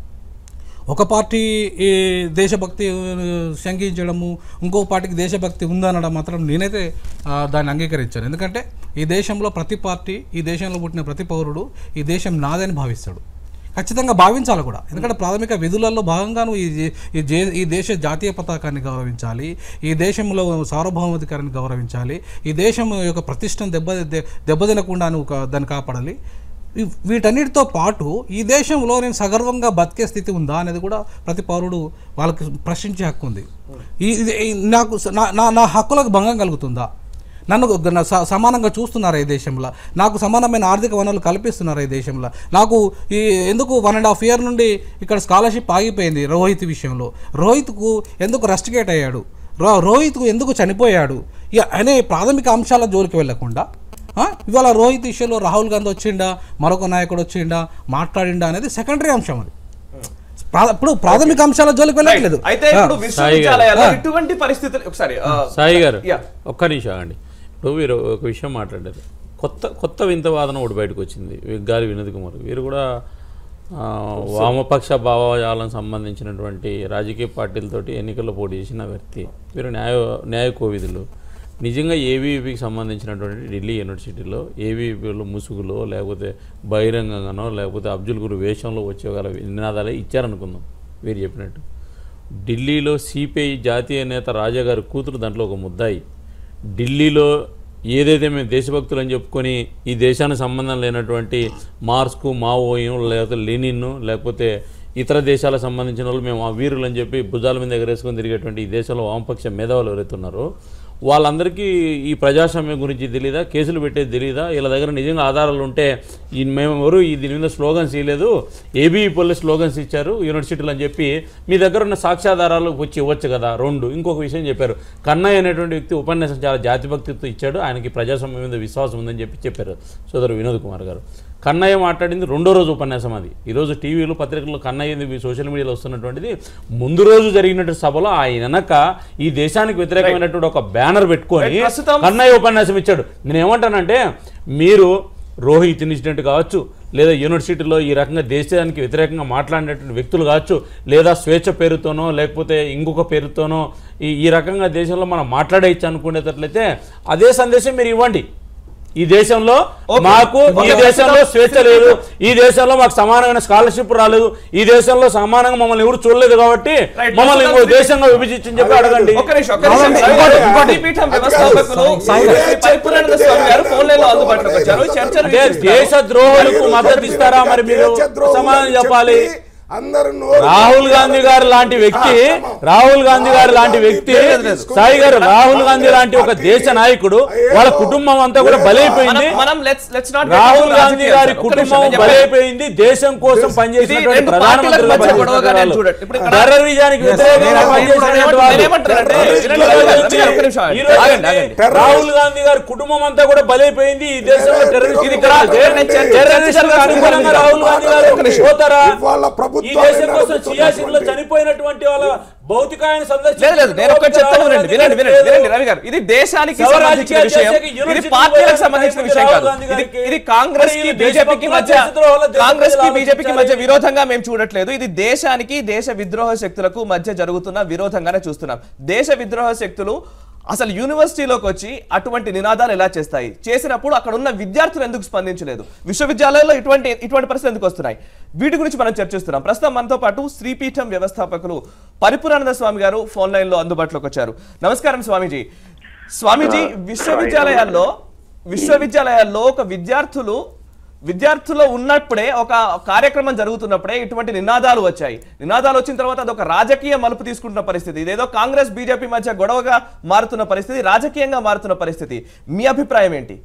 E: ఒక పార్టీ ఈ దేశభక్తి శంకించడము, ఇంకో పార్టీకి దేశభక్తి ఉందనడం మాత్రం నేనైతే దాన్ని అంగీకరించాను. ఎందుకంటే ఈ దేశంలో ప్రతి పార్టీ, ఈ దేశంలో పుట్టిన ప్రతి పౌరుడు ఈ దేశం నాదని భావిస్తాడు. ఖచ్చితంగా భావించాలి కూడా. ఎందుకంటే ప్రాథమిక విధులలో భాగంగా నువ్వు ఈ ఈ దేశ జాతీయ పతాకాన్ని గౌరవించాలి, ఈ దేశంలో సార్వభౌమాధికారాన్ని గౌరవించాలి, ఈ దేశం యొక్క ప్రతిష్టను దెబ్బ దెబ్బతినకుండా నువ్వు దాన్ని కాపాడాలి. వీటన్నిటితో పాటు ఈ దేశంలో నేను సగర్వంగా బతికే స్థితి ఉందా అనేది కూడా ప్రతి పౌరుడు వాళ్ళకి ప్రశ్నించే హక్కు ఉంది. ఈ నాకు నా నా హక్కులకు భంగం కలుగుతుందా? నన్ను సమానంగా చూస్తున్నారా ఈ దేశంలో? నాకు సమానమైన ఆర్థిక వనరులు కల్పిస్తున్నారా ఈ దేశంలో? నాకు ఈ ఎందుకు వన్ అండ్ హాఫ్ ఇయర్ నుండి ఇక్కడ స్కాలర్షిప్ ఆగిపోయింది రోహిత్ విషయంలో. రోహిత్కు ఎందుకు రస్టికేట్ అయ్యాడు, రోహిత్కు ఎందుకు చనిపోయాడు అనే ప్రాథమిక అంశాల జోలికి వెళ్లకుండా ఇవాళ రోహిత్ ఇష్యూలో రాహుల్ గాంధీ వచ్చిండా, మరొక నాయకుడు వచ్చిండా, మాట్లాడిండా అనేది సెకండరీ అంశం. అది ఇప్పుడు ప్రాథమిక అంశాల జోలికి వెళ్ళట్లేదు.
C: సాయి గారు ఒక్క నిమిషం అండి. ఇప్పుడు మీరు ఒక విషయం మాట్లాడారు, కొత్త కొత్త వింత వాదన ఒకటి బయటకు వచ్చింది. గాలి వినోద్ కుమార్ వీరు కూడా వామపక్ష భావజాలకు సంబంధించినటువంటి రాజకీయ పార్టీలతోటి ఎన్నికల్లో పోటీ చేసిన వ్యక్తి. వీరు న్యాయ న్యాయ కోవిదులు. నిజంగా ఏవీవీకి సంబంధించినటువంటి ఢిల్లీ యూనివర్సిటీలో ఏవీవీలో ముసుగులో లేకపోతే బహిరంగంగానో లేకపోతే అబ్దుల్ గురు వేషంలో వచ్చేగల నినాదాలే ఇచ్చారనుకుందాం వీరు చెప్పినట్టు. ఢిల్లీలో సిపిఐ జాతీయ నేత రాజా గారి కూతురు దాంట్లో ఒక ముద్దాయి. ఢిల్లీలో ఏదైతే మేము దేశభక్తులు అని చెప్పుకొని ఈ దేశానికి సంబంధం లేనటువంటి మార్స్కు మావోయం లేకపోతే లెనిన్ లేకపోతే ఇతర దేశాలకు సంబంధించిన వాళ్ళు మేము ఆ వీరులు అని చెప్పి భుజాల మీద ఎగరేసుకొని తిరిగేటువంటి ఈ దేశంలో వామపక్ష మేధావులు ఎవరైతే ఉన్నారో వాళ్ళందరికీ ఈ ప్రజాస్వామ్యం గురించి తెలియదా, కేసులు పెట్టేది తెలియదా, వీళ్ళ దగ్గర నిజంగా ఆధారాలు ఉంటే ఈ మేము ఎవరు ఈ దీని మీద స్లోగన్స్ ఇవ్వలేదు, ఏబీవీ పోలీస్ స్లోగన్స్ ఇచ్చారు యూనివర్సిటీలు అని చెప్పి మీ దగ్గర ఉన్న సాక్ష్యాధారాలు వచ్చి ఇవ్వచ్చు కదా. రెండు ఇంకొక విషయం చెప్పారు, కన్నయ్య అనేటువంటి వ్యక్తి ఉపన్యాసం చాలా జాతిభక్తితో ఇచ్చాడు, ఆయనకి ప్రజాస్వామ్యం మీద విశ్వాసం ఉందని చెప్పి చెప్పారు సోదరు వినోద్ కుమార్ గారు. కన్నయ్య మాట్లాడింది రెండో రోజు ఉపన్యాసం అది. ఈరోజు టీవీలో పత్రికల్లో కన్నయ్య సోషల్ మీడియాలో వస్తున్నటువంటిది ముందు రోజు జరిగినటువంటి సభలో ఆయన వెనక ఈ దేశానికి వ్యతిరేకమైనటువంటి ఒక బ్యానర్ పెట్టుకొని కన్నయ్య ఉపన్యాసం ఇచ్చాడు. నేను ఏమంటానంటే మీరు రోహిత్ ఇన్సిడెంట్ కావచ్చు, లేదా యూనివర్సిటీలో ఈ రకంగా దేశానికి వ్యతిరేకంగా మాట్లాడినటువంటి వ్యక్తులు కావచ్చు, లేదా స్వేచ్ఛ పేరుతోనో లేకపోతే ఇంకొక పేరుతోనో ఈ ఈ రకంగా దేశంలో మనం మాట్లాడేయచ్చు అనుకునేటట్లయితే అదే సందేశం మీరు ఇవ్వండి. ఈ దేశంలో మాకు ఈ దేశంలో స్వేచ్ఛ లేదు, ఈ దేశంలో మాకు సమానమైన స్కాలర్షిప్ రాలేదు, ఈ దేశంలో సమానంగా మమ్మల్ని ఎవరు చూడలేదు కాబట్టి మమ్మల్ని ఇంకో దేశంగా విభజించని చెప్పి అడగండి. దేశ ద్రోహులకు మద్దతు ఇస్తారా మరి మీరు సమాధానం చెప్పాలి. రాహుల్ గాంధీ గారు లాంటి వ్యక్తి రాహుల్ గాంధీ గారు లాంటి వ్యక్తి సాయి గారు రాహుల్ గాంధీ లాంటి ఒక దేశ నాయకుడు వాళ్ళ కుటుంబం అంతా కూడా బలైపోయింది. రాహుల్ గాంధీ గారి కుటుంబం బలైపోయింది. దేశం కోసం పనిచేసినటువంటి ప్రధానమంత్రి టెర్రరిజానికి వ్యతిరేకంగా రాహుల్ గాంధీ గారి కుటుంబం అంతా కూడా బలైపోయింది. ఈ దేశంలో టెర్రరిస్టులకు అనుగుణంగా రాహుల్ గాంధీ గారు పోతారా? ఈ దేశం కోసం సియాసిన్లో చనిపోయినటువంటి వాళ్ళ భౌతికాయన
A: ఇది దేశానికి సంబంధించిన విషయం, ఇది పార్టీలకు సంబంధించిన విషయం కాదు. ఇది కాంగ్రెస్ కి బీజేపీకి మధ్య కాంగ్రెస్ కి బీజేపీకి మధ్య విరోధంగా మేము చూడట్లేదు. ఇది దేశానికి దేశ విద్రోహ శక్తులకు మధ్య జరుగుతున్న విరోధంగానే చూస్తున్నాం. దేశ విద్రోహ శక్తులు అసలు యూనివర్సిటీలోకి వచ్చి అటువంటి నినాదాలు ఎలా చేస్తాయి? చేసినప్పుడు అక్కడ ఉన్న విద్యార్థులు ఎందుకు స్పందించలేదు? విశ్వవిద్యాలయాల్లో ఇటువంటి ఇటువంటి పరిస్థితులు ఎందుకు వస్తున్నాయి? వీటి గురించి మనం చర్చిస్తున్నాం. ప్రస్తుతం మనతో పాటు శ్రీపీఠం వ్యవస్థాపకులు పరిపూర్ణానంద స్వామి గారు ఫోన్ లైన్ లో అందుబాటులోకి వచ్చారు. నమస్కారం స్వామీజీ. స్వామీజీ, విశ్వవిద్యాలయాల్లో విశ్వవిద్యాలయాల్లో ఒక విద్యార్థులు విద్యార్థుల్లో ఉన్నప్పుడే ఒక కార్యక్రమం జరుగుతున్నప్పుడే ఇటువంటి నినాదాలు వచ్చాయి. నినాదాలు వచ్చిన తర్వాత అది ఒక రాజకీయ మలుపు తీసుకుంటున్న పరిస్థితి. ఇదేదో కాంగ్రెస్ బీజేపీ మధ్య గొడవగా మారుతున్న పరిస్థితి, రాజకీయంగా మారుతున్న పరిస్థితి. మీ అభిప్రాయం ఏంటి?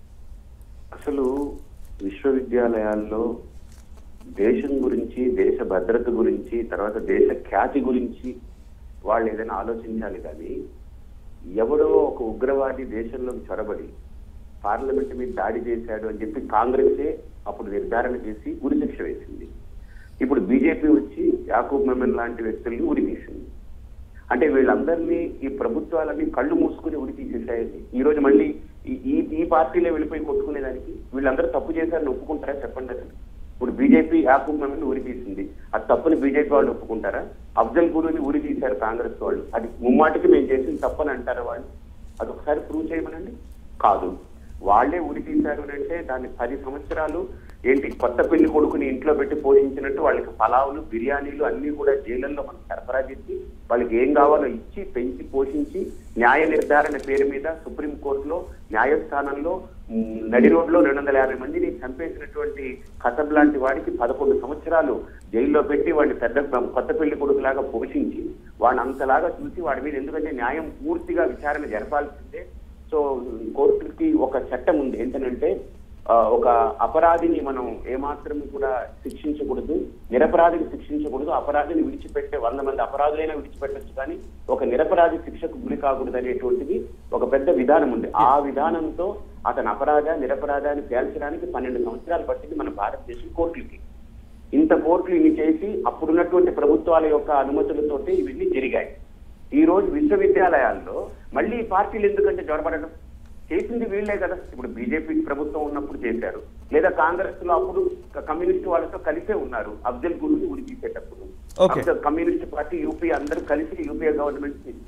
F: అసలు విశ్వవిద్యాలయాల్లో దేశం గురించి, దేశ భద్రత గురించి, తర్వాత దేశ ఖ్యాతి గురించి వాళ్ళు ఏదైనా ఆలోచించాలి. కానీ ఎవడో ఒక ఉగ్రవాది దేశంలోకి చొరబడి పార్లమెంట్ మీద దాడి చేశాడు అని చెప్పి కాంగ్రెసే అప్పుడు నిర్ధారణ చేసి ఉరిశిక్ష వేసింది. ఇప్పుడు బీజేపీ వచ్చి యాకూబ్ మెమన్ లాంటి వ్యక్తుల్ని ఉరి తీసింది. అంటే వీళ్ళందరినీ ఈ ప్రభుత్వాలన్నీ కళ్ళు మూసుకుని ఉరి తీసేసాయండి. ఈ రోజు మళ్ళీ ఈ ఈ పార్టీలో వెళ్ళిపోయి కొట్టుకునేదానికి వీళ్ళందరూ తప్పు చేశారని ఒప్పుకుంటారా చెప్పండి. అసలు ఇప్పుడు బీజేపీ యాకూబ్ మెమన్ ఉరి తీసింది, అది తప్పుని బీజేపీ వాళ్ళు ఒప్పుకుంటారా? అఫ్జల్ గురుని ఉరి తీశారు కాంగ్రెస్ వాళ్ళు, అది ముమ్మాటికి మేము చేసింది తప్పని అంటారా వాళ్ళు? అది ఒకసారి ప్రూవ్ చేయమనండి. కాదు, వాళ్లే ఉరి తీశారు అంటే దాన్ని పది సంవత్సరాలు ఏంటి కొత్త పెళ్లి కొడుకుని ఇంట్లో పెట్టి పోషించినట్టు వాళ్ళకి పలావులు, బిర్యానీలు అన్ని కూడా జైళ్ళల్లో మనం సరఫరా చేసి వాళ్ళకి ఏం కావాలో ఇచ్చి పెంచి పోషించి న్యాయ నిర్ధారణ పేరు మీద సుప్రీంకోర్టులో న్యాయస్థానంలో నడి రోడ్లో రెండు వందల యాభై మందిని చంపేసినటువంటి కసబ్ లాంటి వాడికి పదకొండు సంవత్సరాలు జైల్లో పెట్టి వాడిని పెద్ద కొత్త పెళ్లి కొడుకులాగా పోషించి వాడిని అంతలాగా చూసి వాడి మీద, ఎందుకంటే న్యాయం పూర్తిగా విచారణ జరపాల్సిందే. సో కోర్టుకి ఒక చట్టం ఉంది ఏంటంటే ఒక అపరాధిని మనం ఏమాత్రం కూడా శిక్షించకూడదు, నిరపరాధిని శిక్షించకూడదు. అపరాధిని విడిచిపెట్టే వంద మంది అపరాధులైనా విడిచిపెట్టచ్చు, కానీ ఒక నిరపరాధి శిక్షకు గురి కాకూడదు అనేటువంటిది ఒక పెద్ద విధానం ఉంది. ఆ విధానంతో అతను అపరాధ నిరపరాధాన్ని తేల్చడానికి పన్నెండు సంవత్సరాలు పట్టింది మన భారతదేశం కోర్టులకి. ఇంత కోర్టులు ఇన్ని చేసి అప్పుడున్నటువంటి ప్రభుత్వాల యొక్క అనుమతులతోటి ఇవన్నీ జరిగాయి. ఈ రోజు విశ్వవిద్యాలయాల్లో మళ్ళీ పార్టీలు ఎందుకంటే జొరబడడం? చేసింది వీళ్లే కదా. ఇప్పుడు బీజేపీ ప్రభుత్వం ఉన్నప్పుడు చేశారు, లేదా కాంగ్రెస్ లో అప్పుడు కమ్యూనిస్ట్ వాళ్ళతో కలిసే ఉన్నారు. అఫ్జల్ గురుని ఉరి తీసేటప్పుడు కమ్యూనిస్ట్ పార్టీ యూపీ అందరూ కలిసి యూపీఏ గవర్నమెంట్ చేసింది.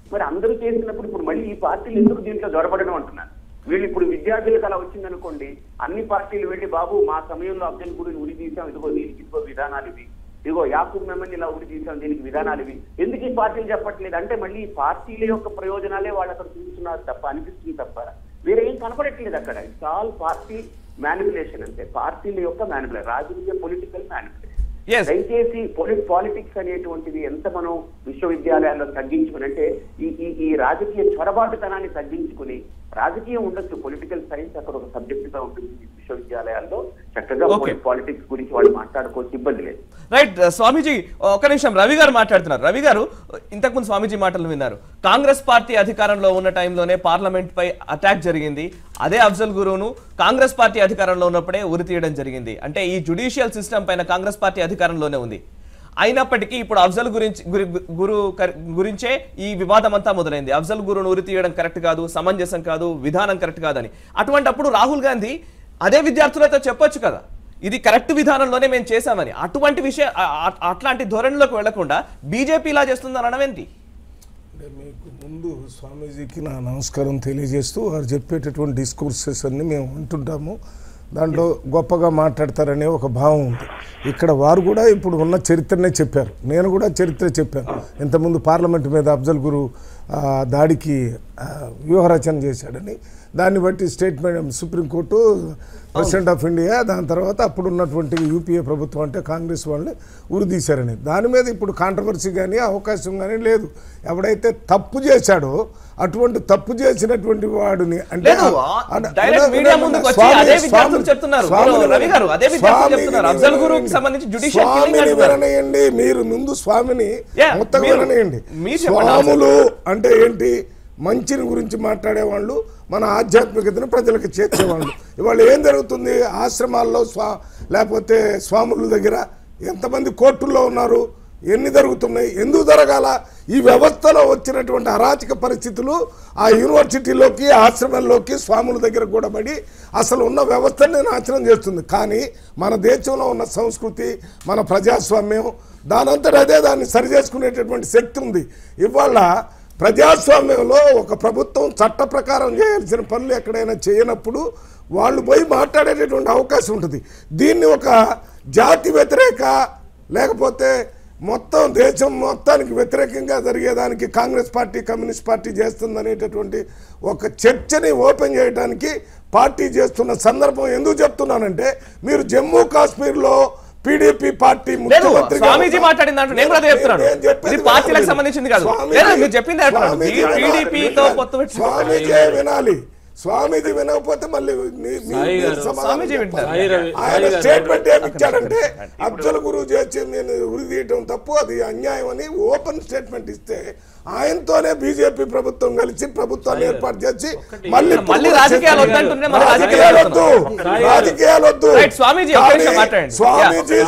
F: మరి అందరూ చేసినప్పుడు ఇప్పుడు మళ్ళీ ఈ పార్టీలు ఎందుకు దీంట్లో జొరబడడం అంటున్నారు. వీళ్ళు ఇప్పుడు విద్యార్థులకు అలా వచ్చిందనుకోండి, అన్ని పార్టీలు వెళ్ళి బాబు మా సమయంలో అబ్దుల్ గురిని ఉరి తీసాం, ఇదిగో దీనికి ఇదిగో విధానాలు ఇవి, ఇదిగో యాకూబ్ మెమన్ ఇలా ఉరి తీసాం, దీనికి విధానాలు ఇవి, ఎందుకు ఈ పార్టీలు చెప్పట్లేదు అంటే మళ్ళీ ఈ పార్టీల యొక్క ప్రయోజనాలే వాళ్ళు అక్కడ చూస్తున్నారు తప్ప, అనిపిస్తుంది తప్ప వేరే ఏం కనపడట్లేదు అక్కడ. ఇట్స్ ఆల్ పార్టీ మ్యానిపులేషన్, అంటే పార్టీల యొక్క మ్యానిపులేషన్, రాజకీయ పొలిటికల్ మ్యానిపులేషన్. దయచేసి పాలిటిక్స్ అనేటువంటిది ఎంత మనం విశ్వవిద్యాలయాల్లో తగ్గించుకుని, అంటే ఈ ఈ ఈ రాజకీయ చొరబాటుతనాన్ని తగ్గించుకుని, రాజకీయం ఉండొచ్చు, పొలిటికల్ సైన్స్ అక్కడ ఒక సబ్జెక్ట్ గా ఉంటుంది విశ్వవిద్యాలయాల్లో, చక్కగా పాలిటిక్స్ గురించి వాళ్ళు మాట్లాడుకోవచ్చు, ఇబ్బంది లేదు.
A: రైట్ స్వామీజీ, ఒక నిమిషం రవి గారు మాట్లాడుతున్నారు. రవి గారు, ఇంతకుముందు స్వామీజీ మాటలు విన్నారు. కాంగ్రెస్ పార్టీ అధికారంలో ఉన్న టైంలోనే పార్లమెంట్ పై అటాక్ జరిగింది. అదే అఫ్జల్ గురువును కాంగ్రెస్ పార్టీ అధికారంలో ఉన్నప్పుడే ఉరి తీయడం జరిగింది. అంటే ఈ జుడిషియల్ సిస్టమ్ పైన కాంగ్రెస్ పార్టీ అధికారంలోనే ఉంది. అయినప్పటికీ ఇప్పుడు అఫ్జల్ గురించి గురు గురించే ఈ వివాదం అంతా మొదలైంది. అఫ్జల్ గురును ఉరి తీయడం కరెక్ట్ కాదు, సమంజసం కాదు, విధానం కరెక్ట్ కాదని. అటువంటప్పుడు రాహుల్ గాంధీ అదే విద్యార్థులతో చెప్పొచ్చు కదా, ఇది కరెక్ట్ విధానంలోనే మేము చేశామని. అటువంటి విషయం, అట్లాంటి ధోరణిలోకి వెళ్లకుండా బీజేపీ ఇలా చేస్తుంది అనడం ఏంటి?
D: అంటే మీకు ముందు స్వామీజీకి నా నమస్కారం తెలియజేస్తూ, వారు చెప్పేటటువంటి డిస్కోర్సెస్ అన్ని మేము వింటుంటాము, దాంట్లో గొప్పగా మాట్లాడతారనే ఒక భావం ఉంది. ఇక్కడ వారు కూడా ఇప్పుడు ఉన్న చరిత్రనే చెప్పారు, నేను కూడా చరిత్ర చెప్పాను. ఇంతకుముందు పార్లమెంట్ మీద అఫ్జల్ గురు దాడికి వ్యూహరచన చేశాడని, దాన్ని బట్టి statement supreme court, president of India, దాని తర్వాత అప్పుడు ఉన్నటువంటి యూపీఏ ప్రభుత్వం అంటే కాంగ్రెస్ వాళ్ళని ఉరిదీశారని, దాని మీద ఇప్పుడు కాంట్రవర్సీ కానీ అవకాశం కానీ లేదు. ఎవడైతే తప్పు చేశాడో అటువంటి తప్పు చేసినటువంటి వాడిని అంటే స్వామిని విననీయండి, మీరు ముందు స్వామిని మొత్తం విననీయండి. స్వాములు అంటే ఏంటి? మంచిని గురించి మాట్లాడేవాళ్ళు, మన ఆధ్యాత్మికతను ప్రజలకు చేర్చేవాళ్ళు. ఇవాళ ఏం జరుగుతుంది? ఆశ్రమాల్లో స్వా లేకపోతే స్వాముల దగ్గర ఎంతమంది కోర్టుల్లో ఉన్నారు, ఎన్ని జరుగుతున్నాయి, ఎందుకు జరగాల? ఈ వ్యవస్థలో వచ్చినటువంటి అరాచక పరిస్థితులు ఆ యూనివర్సిటీలోకి, ఆశ్రమంలోకి, స్వాముల దగ్గర కూడా పడి అసలు ఉన్న వ్యవస్థని నాశనం చేస్తుంది. కానీ మన దేశంలో ఉన్న సంస్కృతి, మన ప్రజాస్వామ్యం దానంతట అదే దాన్ని సరిచేసుకునేటటువంటి శక్తి ఉంది. ఇవాళ ప్రజాస్వామ్యంలో ఒక ప్రభుత్వం చట్ట ప్రకారం చేయాల్సిన పనులు ఎక్కడైనా చేయనప్పుడు వాళ్ళు పోయి మాట్లాడేటటువంటి అవకాశం ఉంటుంది. దీన్ని ఒక జాతి వ్యతిరేక లేకపోతే మొత్తం దేశం మొత్తానికి వ్యతిరేకంగా జరిగేదానికి కాంగ్రెస్ పార్టీ, కమ్యూనిస్ట్ పార్టీ చేస్తుందనేటటువంటి ఒక చర్చని ఓపెన్ చేయడానికి పార్టీ చేస్తున్న సందర్భం ఎందుకు చెప్తున్నానంటే, మీరు జమ్మూ కాశ్మీర్లో పీడీపీ పార్టీ ముఖ్యమంత్రి
A: స్వామీజీ మాట్లాడిన దాంట్లో నేను కూడా చెప్తున్నాను, ఇది పార్టీలకు సంబంధించింది కాదు. మీరు చెప్పింది టీడీపీతో పొత్తు పెట్టి
D: స్వామీజీ వినాలి. స్వామీజీ వినకపోతే మళ్ళీ ఆయన స్టేట్మెంట్ ఏమి ఇచ్చాడంటే అఫ్జల్ గురు చేసి నేను ఉరి తీయటం తప్పు, అది అన్యాయం అని ఓపెన్ స్టేట్మెంట్ ఇస్తే ఆయనతోనే బీజేపీ ప్రభుత్వం కలిసి ప్రభుత్వాన్ని ఏర్పాటు చేసి మళ్ళీ
A: మళ్ళీ రాజకీయాలు వద్దంటుంటే
D: రాజకీయాలు వద్దు రాజకీయాలు వద్దు
A: స్వామీజీ
D: స్వామీజీ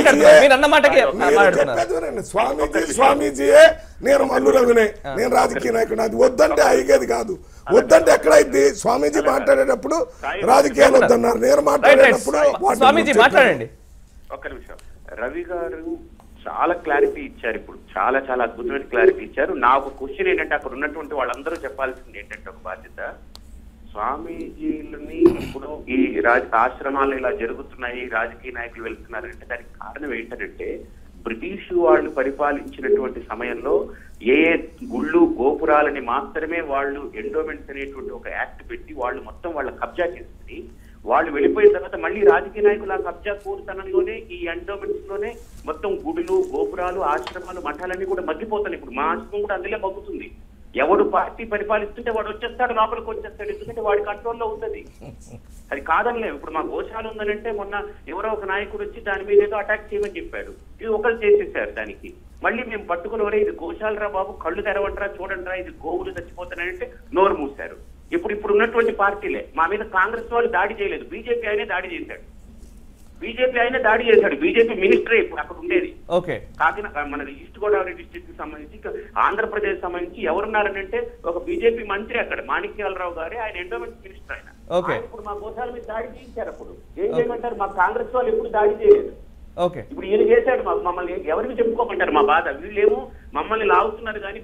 D: స్వామీజీ స్వామీజీయే నేను మల్లు రవినే, నేను రాజకీయ నాయకుడు. అది వద్దంటే అయ్యేది కాదు. వద్దంటే ఎక్కడైంది? స్వామీజీ మాట్లాడేటప్పుడు రాజకీయాలు వద్దన్నారు, నేను మాట్లాడేటప్పుడు
A: స్వామీజీ మాట్లాడండి.
F: ఒక్క నిమిషం. రవి గారు చాలా క్లారిటీ ఇచ్చారు, ఇప్పుడు చాలా చాలా అద్భుతమైన క్లారిటీ ఇచ్చారు. నా ఒక క్వశ్చన్ ఏంటంటే, అక్కడ ఉన్నటువంటి వాళ్ళందరూ చెప్పాల్సింది ఏంటంటే, ఒక బాధ్యత, స్వామీజీలని ఇప్పుడు ఈ రాజ ఆశ్రమాలు ఇలా జరుగుతున్నాయి, రాజకీయ నాయకులు వెళ్తున్నారంటే దానికి కారణం ఏంటంటే, బ్రిటిష్ వాళ్ళు పరిపాలించినటువంటి సమయంలో ఏ ఏ గుళ్ళు గోపురాలని మాత్రమే వాళ్ళు ఎండోమెంట్స్ అనేటువంటి ఒక యాక్ట్ పెట్టి వాళ్ళు మొత్తం వాళ్ళ కబ్జా చేసుకుని వాళ్ళు వెళ్ళిపోయిన తర్వాత మళ్ళీ రాజకీయ నాయకులు ఆ కబ్జా కోరుతనంలోనే ఈ ఎండోమెంట్స్ లోనే మొత్తం గుడులు, గోపురాలు, ఆశ్రమాలు, మఠాలన్నీ కూడా మగ్గిపోతాయి. ఇప్పుడు మా ఆశ్రమం కూడా అందులో మగ్గుతుంది. ఎవడు పార్టీ పరిపాలిస్తుంటే వాడు వచ్చేస్తాడు, లోపలికి వచ్చేస్తాడు, ఎందుకంటే వాడి కంట్రోల్లో ఉంటుంది. అది కాదనలేము. ఇప్పుడు మా గోశాల ఉందనంటే మొన్న ఎవరో ఒక నాయకుడు వచ్చి దాని మీద ఏదో అటాక్ చేయమని చెప్పాడు, ఇది ఒకరు చేసేసారు. దానికి మళ్ళీ మేము పట్టుకుని వరే ఇది గోశాలరా బాబు, కళ్ళు తెరవంటరా, చూడండిరా, ఇది గోవులు చచ్చిపోతానంటే నోరు మూశారు. ఇప్పుడు ఇప్పుడు ఉన్నటువంటి పార్టీలే మా మీద కాంగ్రెస్ వాళ్ళు దాడి చేయలేదు, బీజేపీ ఆయనే దాడి చేశాడు. బీజేపీ ఆయన దాడి చేశాడు. బీజేపీ మినిస్టరే ఇప్పుడు అక్కడ ఉండేది. కాకినాడ మన ఈస్ట్ గోదావరి డిస్ట్రిక్ట్ కి సంబంధించి, ఆంధ్రప్రదేశ్ సంబంధించి ఎవరున్నారనంటే ఒక బీజేపీ మంత్రి అక్కడ, మాణిక్యాలరావు గారే, ఆయన ఎండోమెంట్స్ మినిస్టర్. ఆయన ఇప్పుడు మా గోశాల మీద దాడి చేయించారు. అప్పుడు ఏం చేయమంటారు? మా కాంగ్రెస్ వాళ్ళు ఎప్పుడు దాడి చేయలేదు. ఇప్పుడు ఈయన చేశాడు. మమ్మల్ని ఎవరికి చెప్పుకోమంటారు మా బాధ? వీళ్ళేమో మమ్మల్ని లాగుతున్నారు కానీ ఇప్పుడు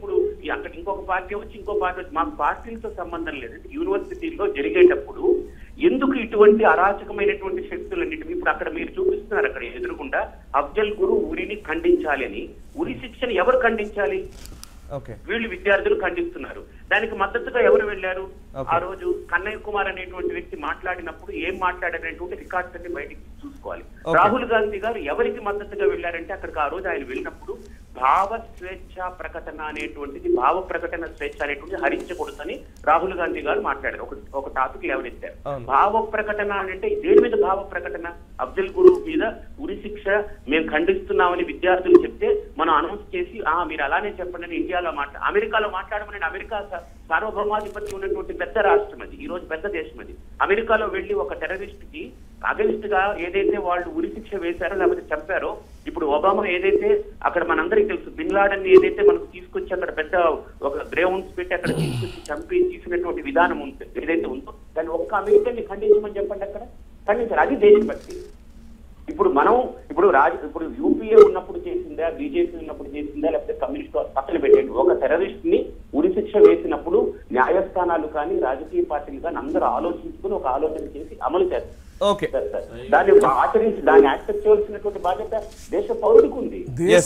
F: ఈ అక్కడ ఇంకొక పార్టీ వచ్చి ఇంకో పార్టీ వచ్చి మాకు పార్టీలతో సంబంధం లేదు. యూనివర్సిటీలో జరిగేటప్పుడు ఎందుకు ఇటువంటి అరాచకమైనటువంటి శక్తులన్నింటినీ ఇప్పుడు అక్కడ మీరు చూపిస్తున్నారు, అక్కడ ఎదురుగుండా అఫ్జల్ గురు ఉరిని ఖండించాలి అని. ఉరి శిక్షను ఎవరు ఖండించాలి? వీళ్ళు విద్యార్థులు ఖండిస్తున్నారు. దానికి మద్దతుగా ఎవరు వెళ్ళారు? ఆ రోజు కన్నయ్య కుమార్ అనేటువంటి వ్యక్తి మాట్లాడినప్పుడు ఏం మాట్లాడారనేటువంటి రికార్డ్స్ అన్ని బయటికి చూసుకోవాలి. రాహుల్ గాంధీ గారు ఎవరికి మద్దతుగా వెళ్ళారంటే అక్కడికి ఆ రోజు ఆయన వెళ్ళినప్పుడు భావ స్వేచ్ఛ ప్రకటన అనేటువంటిది, భావ ప్రకటన స్వేచ్ఛ అనేటువంటిది హరించకూడదని రాహుల్ గాంధీ గారు మాట్లాడారు. ఒక ఒక టాపిక్ లేవనెత్తారు. భావ ప్రకటన అంటే దేని మీద భావ ప్రకటన? అఫ్జల్ గురు మీద ఉరి శిక్ష మేము ఖండిస్తున్నామని విద్యార్థులు చెప్తే మనం అనౌన్స్ చేసి ఆ మీరు అలానే చెప్పండి అని ఇండియాలో మాట్లా అమెరికాలో మాట్లాడమని, అమెరికా సార్వభౌమాధిపత్యం ఉన్నటువంటి పెద్ద రాష్ట్రం అది, ఈ రోజు పెద్ద దేశం అది. అమెరికాలో వెళ్లి ఒక టెర్రరిస్ట్ కి అగెన్స్ట్ గా ఏదైతే వాళ్ళు ఉరి శిక్ష వేశారో లేకపోతే చంపారో, ఇప్పుడు ఒబామా ఏదైతే అక్కడ మనందరికీ తెలుసు బిన్ లాడెన్ ని ఏదైతే మనకు తీసుకొచ్చి అక్కడ పెద్ద ఒక గ్రేహౌండ్స్ పెట్టి అక్కడ తీసుకొచ్చి చంపి తీసినటువంటి విధానం ఉంది ఏదైతే ఉందో, దాన్ని ఒక్క అమెరికన్ ని ఖండించమని చెప్పండి, అక్కడ ఖండించారు. అది దేశభక్తి. ఇప్పుడు మనం ఇప్పుడు రాజ ఇప్పుడు యూపీఏ ఉన్నప్పుడు చేసిందా, బీజేపీ ఉన్నప్పుడు చేసిందా, లేకపోతే కమ్యూనిస్ట్ పక్కన పెట్టండి. ఒక టెర్రరిస్ట్ ని ఉరి శిక్ష వేసినప్పుడు న్యాయస్థానాలు కానీ రాజకీయ పార్టీలు కానీ అందరూ ఆలోచించుకుని ఒక ఆలోచన చేసి అమలు చేస్తారు. దాన్ని ఆచరించి దాన్ని యాక్సెప్ట్ చేయవలసినటువంటి బాధ్యత దేశ పౌరుడికి ఉంది.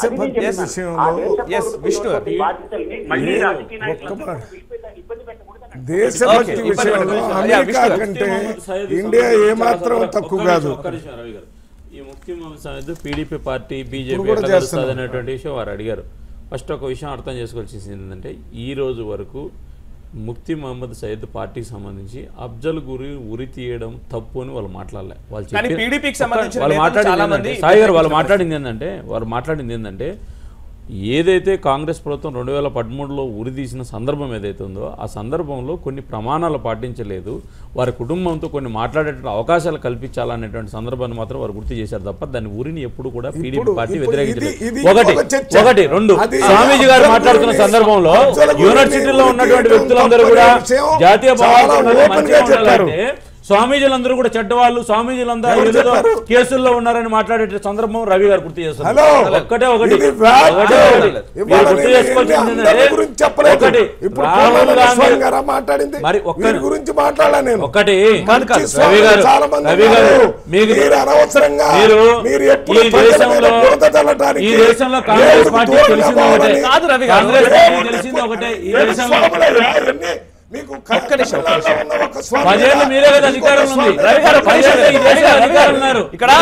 F: బాధ్యతల్ని మళ్ళీ రాజకీయ నాయకులు ఇబ్బంది పెట్టకూడదు.
D: దేశభక్తి విషయంలో అమెరికా కంటే ఇండియా ఏమాత్రం తక్కువ కాదు.
C: ఈ Mufti Mohammad Sayeed PDP party BJP కలుస్తుంది అనేటువంటి విషయం వారు అడిగారు. ఫస్ట్ ఒక విషయం అర్థం చేసుకోవాల్సింది ఏంటంటే, ఈ రోజు వరకు ముక్తి మహమ్మద్ సయీద్ పార్టీకి సంబంధించి అఫ్జల్ గురి ఉరి తీయడం తప్పు అని వాళ్ళు మాట్లాడలే. వాళ్ళు వాళ్ళు మాట్లాడింది సాయి గారు వాళ్ళు మాట్లాడింది ఏంటంటే వాళ్ళు మాట్లాడింది ఏంటంటే ఏదైతే కాంగ్రెస్ ప్రభుత్వం రెండు వేల పదమూడులో ఉరి తీసిన సందర్భం ఏదైతే ఉందో ఆ సందర్భంలో కొన్ని ప్రమాణాలు పాటించలేదు, వారి కుటుంబంతో కొన్ని మాట్లాడేటువంటి అవకాశాలు కల్పించాలనేటువంటి సందర్భాన్ని మాత్రం వారు గుర్తు చేశారు తప్ప దాన్ని ఉరిని ఎప్పుడు కూడా పీడీపీ పార్టీ వ్యతిరేకించలేదు. ఒకటి ఒకటి రెండు స్వామీజీ గారు మాట్లాడుతున్న సందర్భంలో యూనివర్సిటీలో ఉన్నటువంటి వ్యక్తులందరూ కూడా జాతీయ భావాలు స్వామీజీలందరూ కూడా చెడ్డవాళ్ళు, స్వామీజీలందరూ ఏదో కేసుల్లో ఉన్నారని మాట్లాడే సందర్భం రవి గారు గుర్తు చేస్తారు. ఒక్కటే ఒకటి గుర్తు చేసుకోవాల్సింది మరి ఒక్కటి రవి గారు రవి గారు మీకు మీరు ఈ దేశంలో ఈ దేశంలో కాంగ్రెస్ పార్టీ తెలిసింది ఒకటే కాంగ్రెస్ పార్టీ తెలిసింది ఒకటే ఈ దేశంలో పదేళ్ళు మీరే కదా అధికారం ఉంది, అధికారం ఉన్నారు ఇక్కడ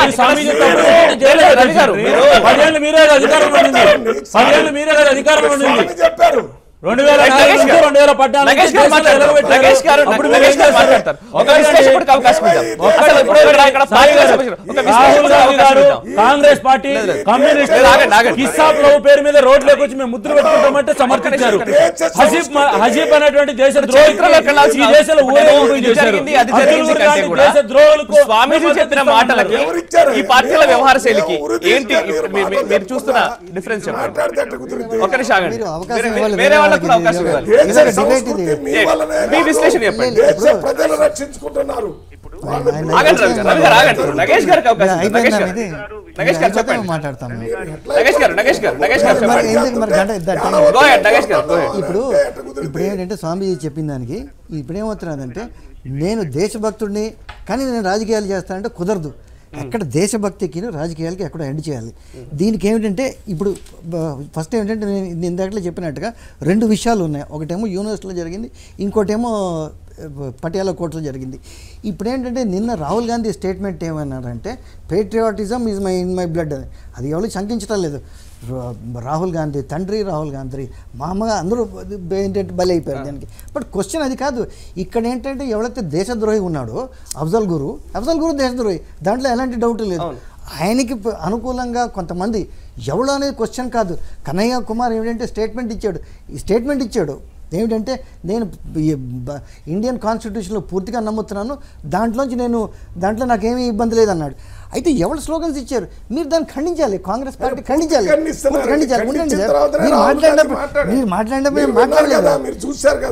C: పదేళ్ళు మీరే అధికారం ఉండింది పదేళ్ళు మీరే కదా అధికారం ఉండింది చెప్పారు. రెండు వేల రెండు వేల పద్నాలుగు Congress party communist kiss of love పేరు మీద రోడ్లోకి వచ్చి మేము ముద్ర పెట్టుకుంటామంటే సమర్థించారు. హజీబ్ హజీబ్ అనేటువంటి దేశ ద్రోహులు ఈ దేశంలో దేశ ద్రోహులకు
A: స్వామీజీ చెప్పిన మాటలకి ఈ పార్టీల వ్యవహార శైలికి ఏంటి మీరు చూస్తున్న డిఫరెన్స్ చెప్పండి. ఒక్క నిమిషం ఆగండి, వేరే
D: ప్రజలు రక్షించుకుంటున్నారు.
B: ఇప్పుడు ఇప్పుడు ఏంటంటే స్వామీజీ చెప్పిన దానికి ఇప్పుడు ఏమవుతున్నదంటే, నేను దేశభక్తుడిని కానీ నేను రాజకీయాలు చేస్తానంటే కుదరదు. ఎక్కడ దేశభక్తికి రాజకీయాలకి ఎక్కడ ఎండ్ చేయాలి. దీనికి ఏమిటంటే ఇప్పుడు ఫస్ట్ ఏమిటంటే నేను ఇందాకలో చెప్పినట్టుగా రెండు విషయాలు ఉన్నాయి. ఒకటేమో యూనివర్సిటీలో జరిగింది, ఇంకోటేమో పటియాలా కోర్టులో జరిగింది. ఇప్పుడు ఏంటంటే నిన్న రాహుల్ గాంధీ స్టేట్మెంట్ ఏమన్నారంటే patriotism is my in my blood అని. అది ఎవరు శంకించడం లేదు. రాహుల్ గాంధీ తండ్రి, రాహుల్ గాంధీ మా అమ్మగా అందరూ ఏంటంటే బలి అయిపోయారు దానికి. బట్ క్వశ్చన్ అది కాదు. ఇక్కడ ఏంటంటే ఎవరైతే దేశద్రోహి ఉన్నాడో అఫ్జల్ గురు అఫ్జల్ గురు దేశద్రోహి, దాంట్లో ఎలాంటి డౌట్ లేదు. ఆయనకి అనుకూలంగా కొంతమంది ఎవడు అనేది క్వశ్చన్ కాదు. కన్నయ్య కుమార్ ఏమిటంటే స్టేట్మెంట్ ఇచ్చాడు ఈ స్టేట్మెంట్ ఇచ్చాడు ఏమిటంటే నేను ఇండియన్ కాన్స్టిట్యూషన్లో పూర్తిగా నమ్ముతున్నాను, దాంట్లోంచి నేను దాంట్లో నాకేమీ ఇబ్బంది లేదన్నాడు. అయితే ఎవరు స్లోగన్స్ ఇచ్చారు, మీరు దాన్ని ఖండించాలి. కాంగ్రెస్ పార్టీ ఖండించాలి ఖండించాలి ఉండండి సార్. మీరు మాట్లాడినప్పుడు మీరు మాట్లాడినప్పుడు మాట్లాడలేదు.
D: మీరు చూశారు కదా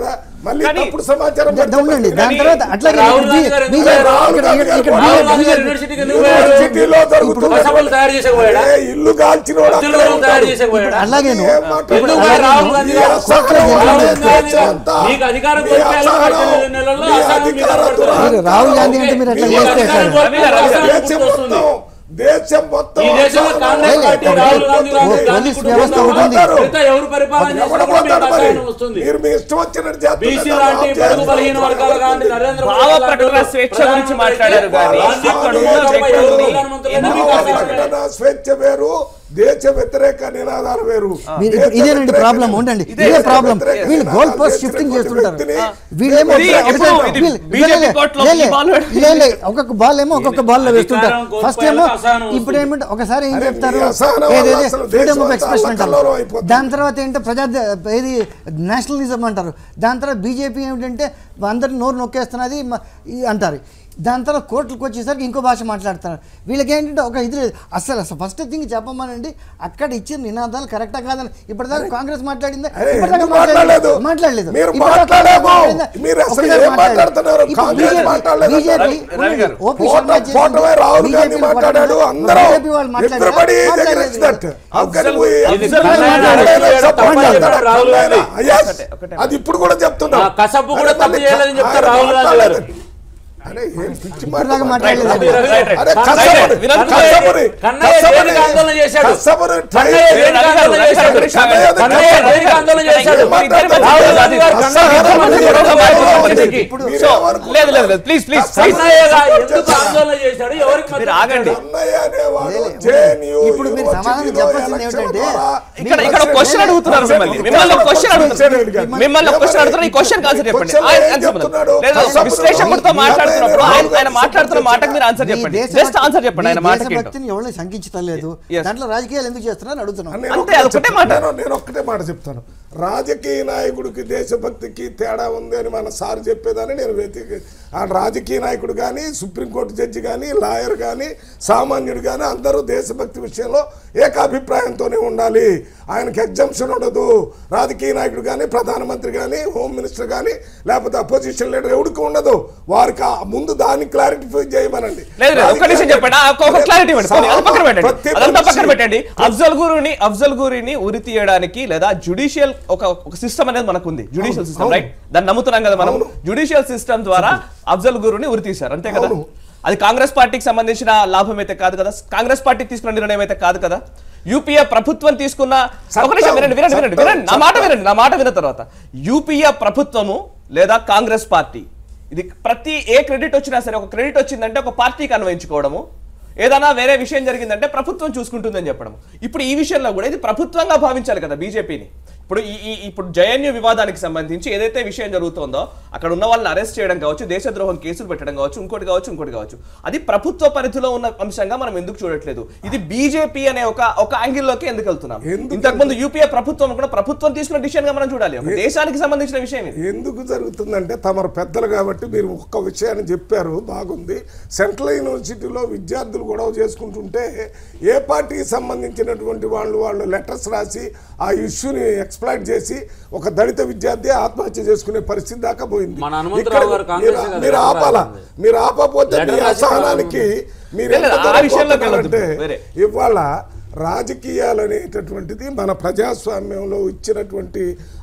D: మళ్ళీ
A: కానీ-
D: తప్పుడు సమాచారం
B: ద- ద- ఉండండి దాని
A: కానీ
B: తర్వాత అట్లాగే
C: రాహుల్
B: బీ-
C: గాంధీ గారు
B: బీజేపీ
C: ఎందుకు
D: రాహుల్
B: ఇక్కడ-
D: గాంధీ
B: ఇక్కడ-
D: గారు
B: ఇక్కడ
C: రాహుల్
B: బీజేపీ-
C: గాంధీ గారు యూనివర్సిటీకి ఎందుకు పోయాడు?
D: యూనివర్సిటీలో జరుగుతున్న
C: కసబులు తయారు చేసేకపోయాడా?
D: ఏ ఇల్లు కాల్చిన వాడు
C: అబ్దుల్
D: అక్కడే
C: కలాం
D: ఉంటాడు.
C: తయారు చేసేకపోయాడా?
B: అలాగేను
D: ఏం మాట్లాడుతున్నావు?
C: ఎందుకు
B: అలాగే
C: రాహుల్ గాంధీ
B: ఈ
C: గారు
B: అసహనం
C: రాహుల్
B: ఏమైంది?
C: గాంధీ గారు
D: అంతా
C: మీకు అధికారం
D: మీ
C: దొరికే
D: అసహనం,
C: పద్దెనిమిది నెలల్లో
D: మీ
C: అసహనం మీకు
D: అధికారం
C: కనబడుతుంది.
B: మీరు రాహుల్ గాంధీ అంటే మీరు అట్లా
C: మీకు
B: చేస్తే
C: అధికారం
B: ఎట్లా?
C: దొరికే అసహనం
D: దేశం
C: గుర్తొస్తుంది.
D: మొత్తం దేశం మొత్తం
C: ఈ దేశంలో కాంగ్రెస్ పార్టీ రాహుల్ గాంధీ గారు
B: ఓ,
C: గాంధీ
B: పోలీస్ వ్యవస్థ
C: కుటుంబం
B: ఉంటుంది.
C: మిగతా ఎవరు పరిపాలన చేసినప్పుడు మీకు అసహనం వస్తుంది.
D: మీరు మీ ఇష్టం వచ్చినట్టు చేస్తున్నారు.
C: బీసీ లాంటి బడుగు బలహీన వర్గాల గాంధీ నరేంద్ర మోడీ
A: భావ
C: లాంటి
A: ప్రకటన
C: వాళ్ళు
A: స్వేచ్ఛ
C: ప్రధానమంత్రి
A: గురించి మాట్లాడారు కానీ
C: గాంధీ
A: అక్కడ
C: కుటుంబం
A: ఉన్న
C: తప్ప ఎవరు
A: వ్యక్తుల్ని
C: ప్రధానమంత్రి
A: ఎందుకు
C: ఎందుకు
A: ఆశించలేదు?
D: ప్రకటన స్వేచ్ఛ వేరు, దేశ వ్యతిరేక నినాదాలు వేరు.
B: మీరు ఇప్పుడు
D: దేశ
B: ఇదేనండి
D: వ్యతిరేక
B: ప్రాబ్లం ఉండండి
A: ఇదే
B: ఇదే ప్రాబ్లం
D: వ్యతిరేక
B: వీళ్ళు
D: నినాదాలు
B: గోల్ పోస్ట్
D: చేసిన
B: షిఫ్టింగ్
D: ప్రతి
B: చేస్తుంటారు
D: వ్యక్తిని
B: వీళ్ళేమో
A: ఇది
B: ఒకసారి-
A: ఎప్పుడు
B: ఒకసారి-
A: ఇది
B: వీళ్ళు-
A: బీజేపీ
B: వీళ్ళే-
A: కోర్టులో
B: లే- లే-
A: ఈ బాల్ పెట్టి-
B: లే- లే, ఒక్కొక్క బాల్ ఏమో ఒక్కొక్క బాల్ లో వేస్తుంటారు
C: అధికారం
B: ఫస్ట్ ఏమో
C: కోల్పోయాక అసహనం
B: ఇప్పుడు ఏమంటే ఒకసారి ఏం
D: అరే
B: చెప్తారు
D: మీ అసహనం వల్ల
B: ఏదేది
D: అసలు
B: ఫ్రీడమ్ ఆఫ్
D: దేశం
B: ఎక్స్ప్రెషన్
D: అంతా
B: అంటారు
D: కల్లోలం అయిపోతుంది.
B: దాని తర్వాత ఏంటో ప్రజా ఏది నేషనలిజం అంటారు దాని తర్వాత బీజేపీ ఏమిటంటే అందరిని నోరు నొక్కేస్తున్నది మ- ఈ అంటారు దాని తర్వాత కోర్టులకు వచ్చేసరికి ఇంకో భాష మాట్లాడుతున్నారు వీళ్ళకి ఏంటంటే ఒక ఇది లేదు అసలు అసలు ఫస్ట్ థింగ్ చెప్పమనండి అక్కడ ఇచ్చిన నినాదాలు కరెక్టా కాదని ఇప్పటిదాకా కాంగ్రెస్ మాట్లాడిందా
D: అరే,
B: ఇప్పటిదాకా
D: ఎందుకు మాట్లాడలేదు?
B: మాట్లాడలేదు
D: మీరు
B: ఇప్పటిదాకా
D: మాట్లాడలేదు.
B: మాట్లాడిందా?
D: మీరు అసలు
B: ఒకసారి
D: ఏం మాట్లాడుతున్నారు?
B: ఇప్పుడు
D: కాంగ్రెస్
B: బీజేపీ
D: మాట్లాడలేదు.
B: BJP
A: Ravi- Ravi garu.
B: OP
D: photo-
B: Sharma చేసింది.
D: ఫోటోవే రాహుల్ గాంధీ
B: బీజేపీ
D: మాట్లాడాడు.
B: వాళ్ళు
D: అందరూ
B: బీజేపీ వాళ్ళు మాట్లాడారు.
D: everybody
B: మాట్లాడలేదు.
D: agrees that. How can we-
C: ఇది
D: Observe
C: కన్నయ్య
D: మాట్లాడలేదు.
C: అరెస్ట్ చేయడం
D: Support
C: తప్పని
D: చేస్తాడు.
C: చెప్పాడు రాహుల్ గాంధీ.
D: Yes.
A: ఒకటే- ఒకటే.
D: అది ఇప్పుడు కూడా చెప్తున్నా
C: ఆ కసబు కూడా
D: అరే
C: తప్పు
D: మళ్ళీ
C: చేయలేదని చెప్తారు
D: ఆయన
C: రాహుల్ గాంధీ గారు.
D: మాట్లాడలేదు. అరే ఏం పిచ్చి
B: ఇప్పటిదాకా
D: మాట
B: మాట్లాడలేదు.
A: Right, right, right.
D: అరే
C: కన్నయ్య-
D: కసబుని,
A: వినోద్
D: కసబుని,
C: కన్నయ్య
D: కసబుని,
C: దేనికి ఆందోళన చేశాడు?
D: కసబుని try
C: కన్నయ్య
D: చేసి-
C: దేనికి ఆందోళన చేశాడు?
D: కన్నయ్య
C: కన్నయ్య దేనికి ఆందోళన చేశాడు? రాహుల్ గాంధీ గారు కన్నయ్య ఎందుకు మంత్రి పదవి బాధ్యత పరిస్థితికి?
A: సో లేదు లేదు లేదు ప్లీజ్ ప్లీజ్ ప్లీజ్
C: కన్నయ్య గారు ఎందుకు ఆందోళన చేశాడు? ఎవరికి
A: మీరు
C: మద్దతు
A: ఆగండి.
C: ఇచ్చాడు?
D: కన్నయ్య అనేవాడు
B: లేదు,
D: జే ఎన్ యు
B: ఇప్పుడు మీరు సమాధానం
D: యూనివర్సిటీలో
B: చెప్పాల్సింది
D: ఎలక్షన్
B: ఏమిటంటే,
D: ద్వారా
A: ఇక్కడ ఇక్కడ ఒక క్వశ్చన్ అడుగుతున్నారు మిమ్మల్ని మిమ్మల్ని ఒక క్వశ్చన్ అడుగుతున్నారు మిమ్మల్ని ఒక క్వశ్చన్ అడుగుతున్నారు ఈ క్వశ్చన్ ఆన్సర్ చెప్పండి ఆయన answer చెప్పండి. లేదు విశ్లేషకుడితో మాట్లాడుతున్నప్పుడు ఆయన ఆయన మాట్లాడుతున్న మాటకు మీరు ఆన్సర్ చెప్పండి జస్ట్ ఆన్సర్ చెప్పండి ఆయన మాటకి ఏంటో.
B: దేశభక్తిని ఎవరు శంకించడం లేదు
A: Yes.
B: దాంట్లో రాజకీయాలు ఎందుకు చేస్తున్నారని అడుగుతున్నాం
D: నేను
A: అంతే,
D: ఒక్కటే
A: అదొక్కటే
D: చెప్తాను.
A: మాట.
D: నేను- నేను ఒక్కటే మాట చెప్తాను రాజకీయ నాయకుడికి దేశభక్తికి తేడా ఉంది అని మన సార్ చెప్పేదాన్ని నేను వ్యతిరేక ఆ రాజకీయ నాయకుడు కానీ సుప్రీంకోర్టు జడ్జి కానీ లాయర్ కానీ సామాన్యుడు కానీ అందరూ దేశభక్తి విషయంలో ఏకాభిప్రాయంతోనే ఉండాలి ఆయనకి ఎగ్జంప్షన్ ఉండదు రాజకీయ నాయకుడు కానీ ప్రధానమంత్రి కానీ హోమ్ మినిస్టర్ కానీ లేకపోతే అపోజిషన్ లీడర్ ఎవరికి ఉండదు వారికి ఆ ముందు దాన్ని క్లారిఫై చేయమనండి
A: లేదు లేదు ఒక్క నిమిషం చెప్పండి ఆ, ఒక క్లారిటీ ఇవ్వండి పోనీ, అది పక్కన పెట్టండి
D: ప్రతి
A: అదంతా పక్కన
D: మనిషి-
A: పెట్టండి అఫ్జల్ గురుని అఫ్జల్ గురిని ఉరి తీయడానికి లేదా జుడిషియల్ ఒక ఒక సిస్టమ్ అనేది మనకు ఉంది జుడిషియల్ సిస్టమ్ రైట్ దాన్ని నమ్ముతున్నాం కదా మనం జుడిషియల్ సిస్టమ్ ద్వారా అఫ్జల్ గురుని ఉరి తీశారు అంతే కదా
D: అవును.
A: అది కాంగ్రెస్ పార్టీకి సంబంధించిన లాభం అయితే కాదు కదా కాంగ్రెస్ పార్టీ తీసుకున్న నిర్ణయం అయితే కాదు కదా యూపీఏ ప్రభుత్వం తీసుకున్న ఒక నిమిషం వినండి వినండి వినండి వినండి నా మాట వినండి నా మాట విన్న తర్వాత యూపీఏ ప్రభుత్వము లేదా కాంగ్రెస్ పార్టీ ఇది ప్రతి ఏ క్రెడిట్ వచ్చినా సరే ఒక క్రెడిట్ వచ్చిందంటే ఒక పార్టీకి అన్వయించుకోవడము ఏదైనా వేరే విషయం జరిగిందంటే ప్రభుత్వం చూసుకుంటుందని చెప్పడం ఇప్పుడు ఈ విషయంలో కూడా ఇది ప్రభుత్వంగా భావించాలి కదా బీజేపీని ఇప్పుడు ఈ ఈ- ఇప్పుడు జేఎన్యూ వివాదానికి సంబంధించి ఏదైతే విషయం జరుగుతుందో అక్కడ ఉన్న వాళ్ళని అరెస్ట్ చేయడం కావచ్చు దేశద్రోహం కేసులు పెట్టడం కావచ్చు ఇంకోటి కావచ్చు ఇంకోటి కావచ్చు అది ప్రభుత్వ పరిధిలో ఉన్న అంశంగా మనం ఎందుకు చూడట్లేదు ఇది బీజేపీ అనే ఒక ఒక యాంగిల్లోకి ఎందుకు వెళ్తున్నాం
D: ఎందుకు
A: ఇంతకుముందు యూపీఏ ప్రభుత్వం కూడా ప్రభుత్వం తీసుకున్న డిసిషన్ గా మనం చూడాలి ఒక దేశానికి సంబంధించిన విషయం ఇది
D: ఎందుకు జరుగుతుందంటే తమరు పెద్దలు కాబట్టి మీరు ఒక్క విషయాన్ని చెప్పారు బాగుంది సెంట్రల్ యూనివర్సిటీలో విద్యార్థులు గొడవ చేసుకుంటుంటే ఏ పార్టీకి సంబంధించినటువంటి వాళ్ళు వాళ్ళు లెటర్స్ రాసి ఆ ఇష్యూని ఎక్స్ప్లైట్ చేసి ఒక దళిత విద్యార్థి ఆత్మహత్య చేసుకునే పరిస్థితి దాకా పోయింది
C: మన హనుమంతరావు గారు కాంగ్రెస్
D: మీరు-
C: కదా
D: మీరు
C: లెటర్
D: ఆపాలా
C: రాసింది.
D: మీరు ఆపపోతే మీ
C: లెటర్ రాసి
D: అసహనానికి మీరు
A: లేదు,
D: ఎంత
A: ఆ విషయంలోకి
D: దొరకపోతున్నారంటే
A: వెళ్ళొద్దు. వేరే.
D: ఇవాళ రాజకీయాలు అనేటటువంటిది మన ప్రజాస్వామ్యంలో ఇచ్చినటువంటి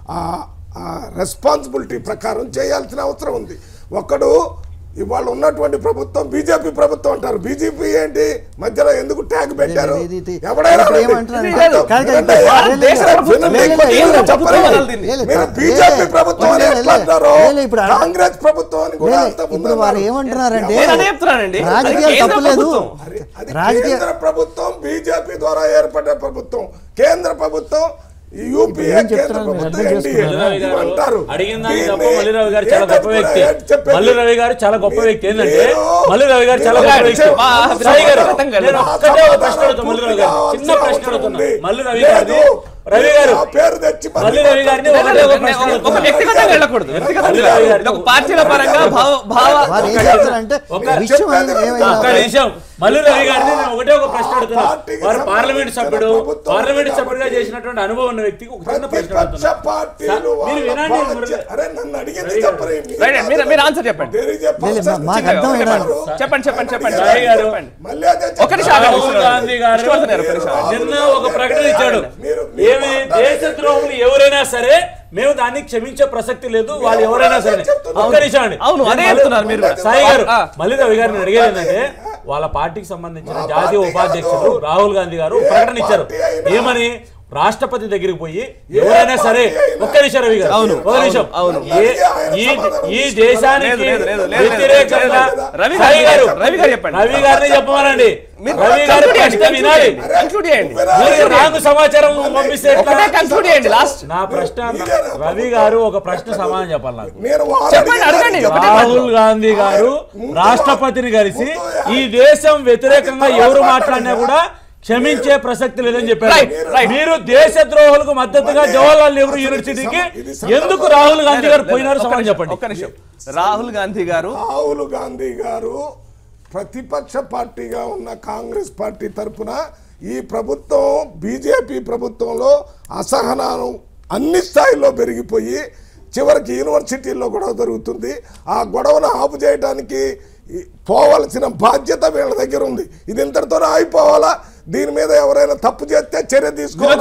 D: ఆ రెస్పాన్సిబిలిటీ ప్రకారం చేయాల్సిన అవసరం ఉంది ఒకడు ఇవాళ ఉన్నటువంటి ప్రభుత్వం బీజేపీ ప్రభుత్వం అంటారు బీజేపీ ఏంటి మధ్యలో ఎందుకు ట్యాగ్ పెట్టారు
B: ఇది- ఇది-
D: ఎవడైనా
B: ఇప్పుడు
D: రండి.
B: ఏమంటున్నారంటే-
D: వినండి.
B: కాదు, కాదు,
D: వినండి.
B: కాదు,
A: దేశ ప్రభుత్వం
B: లే, లే,
A: లేకపోతే
B: లే,
A: ఏదో
B: లే,
A: ప్రభుత్వం
B: లే,
A: వదలదు దీన్ని.
B: లే, లే,
D: మీరు
B: లే,
D: బీజేపీ
B: లే,
D: ప్రభుత్వం అని
B: లే,
D: ఎట్లా
B: లే,
D: అంటారు
B: లే, లే, ఇప్పుడు అడ-
D: కాంగ్రెస్ ప్రభుత్వం అని కూడా
B: లే,
D: అంత
B: ఇప్పుడు
D: ముందు
B: వారు
D: అన్నారు.
B: ఏమంటున్నారంటే
A: నేను అదే చెప్తున్నానండి అది
B: రాజకీయాలు
A: కేంద్ర
B: తప్పులేదు
A: ప్రభుత్వం.
D: అరే, అది
B: రాజకీయ
D: కేంద్ర ప్రభుత్వం బీజేపీ ద్వారా ఏర్పడ్డ ప్రభుత్వం కేంద్ర ప్రభుత్వం ఈ యూపీఏ
B: ఏం
D: కేంద్ర
B: చెప్తున్నారు మీరు
D: ప్రభుత్వం
B: అర్థం
D: ఎన్డీఏ
B: చేసుకున్నారా?
C: మల్లి రవి
D: అంటారు
C: గారు అడిగిన దానికి తప్ప
D: దీన్ని
C: మల్లి రవి గారు చాలా గొప్ప
D: ఏంటంటే
C: వ్యక్తి
D: ఏంటి చెప్పేది?
C: మల్లి రవి గారు చాలా గొప్ప వ్యక్తి ఏంటంటే
D: మీరు-
C: మల్లి రవి గారు చాలా గొప్ప
D: మీరు
C: వ్యక్తి
A: మా
C: సాయి గారు
A: అర్థం కాలేదు.
C: నేను ఒక్కటే ఒక ప్రశ్న అడుగుతా మల్లి రవి గారు చిన్న ప్రశ్న అడుగుతున్నా మల్లి రవి గారిని రవి గారు
D: ఆ పేరు తెచ్చి
C: మల్లి రవి గారిని
A: లేదు,
C: ఒకటే
A: లేదు,
C: ఒక
A: ఒక-
C: ప్రశ్న
A: ఒక
C: అడుగుతున్నా.
A: వ్యక్తిగతంగా వెళ్ళకూడదు వ్యక్తిగతంగా
C: మల్లి రవి గారు
A: ఇది ఒక పార్టీల పరంగా భావ భావ
B: వారు ఏం
C: ఒక-
B: చెప్తారంటే
C: ఒక-
B: విషయం
D: చెప్పేది
B: ఏమైనా
C: ఒక్క నిమిషం మల్లు రవి గారిని నేను ఒకటే ఒక ప్రశ్న అడుగుతున్నా. వారు పార్లమెంట్ సభ్యుడు, పార్లమెంట్ సభ్యుడిగా చేసినటువంటి అనుభవం ఉన్న వ్యక్తికి ఒక చిన్న ప్రశ్న అడుగుతున్నా. మీరు వినండి,
A: మీరు ఆన్సర్ చెప్పండి చెప్పండి చెప్పండి చెప్పండి
C: రాయ్ గారు.
A: ఒక నిమిషం ఆగండి.
C: రాహుల్ గాంధీ గారు నిన్న ఒక ప్రకటన ఇచ్చాడు. ఏమి దేశద్రోహులు ఎవరైనా సరే మేము దాన్ని క్షమించే ప్రసక్తి లేదు, వాళ్ళు ఎవరైనా సరే.
A: అవును అదే చెప్తున్నారు మీరు.
C: సాయి గారు, మల్లి రవి గారిని అడిగేది ఏంటంటే వాళ్ళ పార్టీకి సంబంధించిన జాతీయ ఉపాధ్యక్షుడు రాహుల్ గాంధీ గారు ప్రకటన ఇచ్చారు. ఏమని? రాష్ట్రపతి దగ్గరికి పోయి ఎవరైనా సరే, ఒక్క నిమిషం రవి గారు, ఒక నిమిషం, ఈ దేశానికి వ్యతిరేకంగా రవి గారు రవి గారు చెప్పండి, రవి గారిని చెప్పమనండి. రవి గారు ప్రశ్న వినాలి. నాకు సమాచారం పంపిస్తే నా ప్రశ్న, రవి గారు ఒక ప్రశ్న సమాధానం చెప్పాలి నాకు. రాహుల్ గాంధీ గారు రాష్ట్రపతిని కలిసి ఈ దేశం వ్యతిరేకంగా ఎవరు మాట్లాడినా కూడా క్షమించే ప్రసక్తి లేదని చెప్పారు. మీరు దేశ ద్రోహులకు మద్దతుగా జవహర్లాల్ నెహ్రూ యూనివర్సిటీకి ఎందుకు రాహుల్ గాంధీ గారు పోయినారు? సమాధానం చెప్పండి.
A: ఒక్క నిమిషం. రాహుల్ గాంధీ గారు
D: రాహుల్ గాంధీ గారు ప్రతిపక్ష పార్టీగా ఉన్న కాంగ్రెస్ పార్టీ తరఫున ఈ ప్రభుత్వం బీజేపీ ప్రభుత్వంలో అసహనాలు అన్ని స్థాయిల్లో పెరిగిపోయి చివరికి యూనివర్సిటీల్లో గొడవ జరుగుతుంది. ఆ గొడవను ఆపు చేయడానికి పోవాల్సిన బాధ్యత వీళ్ళ దగ్గర ఉంది. ఇది ఇంతటితోనే అయిపోవాలా? దీని మీద ఎవరైనా తప్పు చేస్తే చర్య తీసుకోవాలి.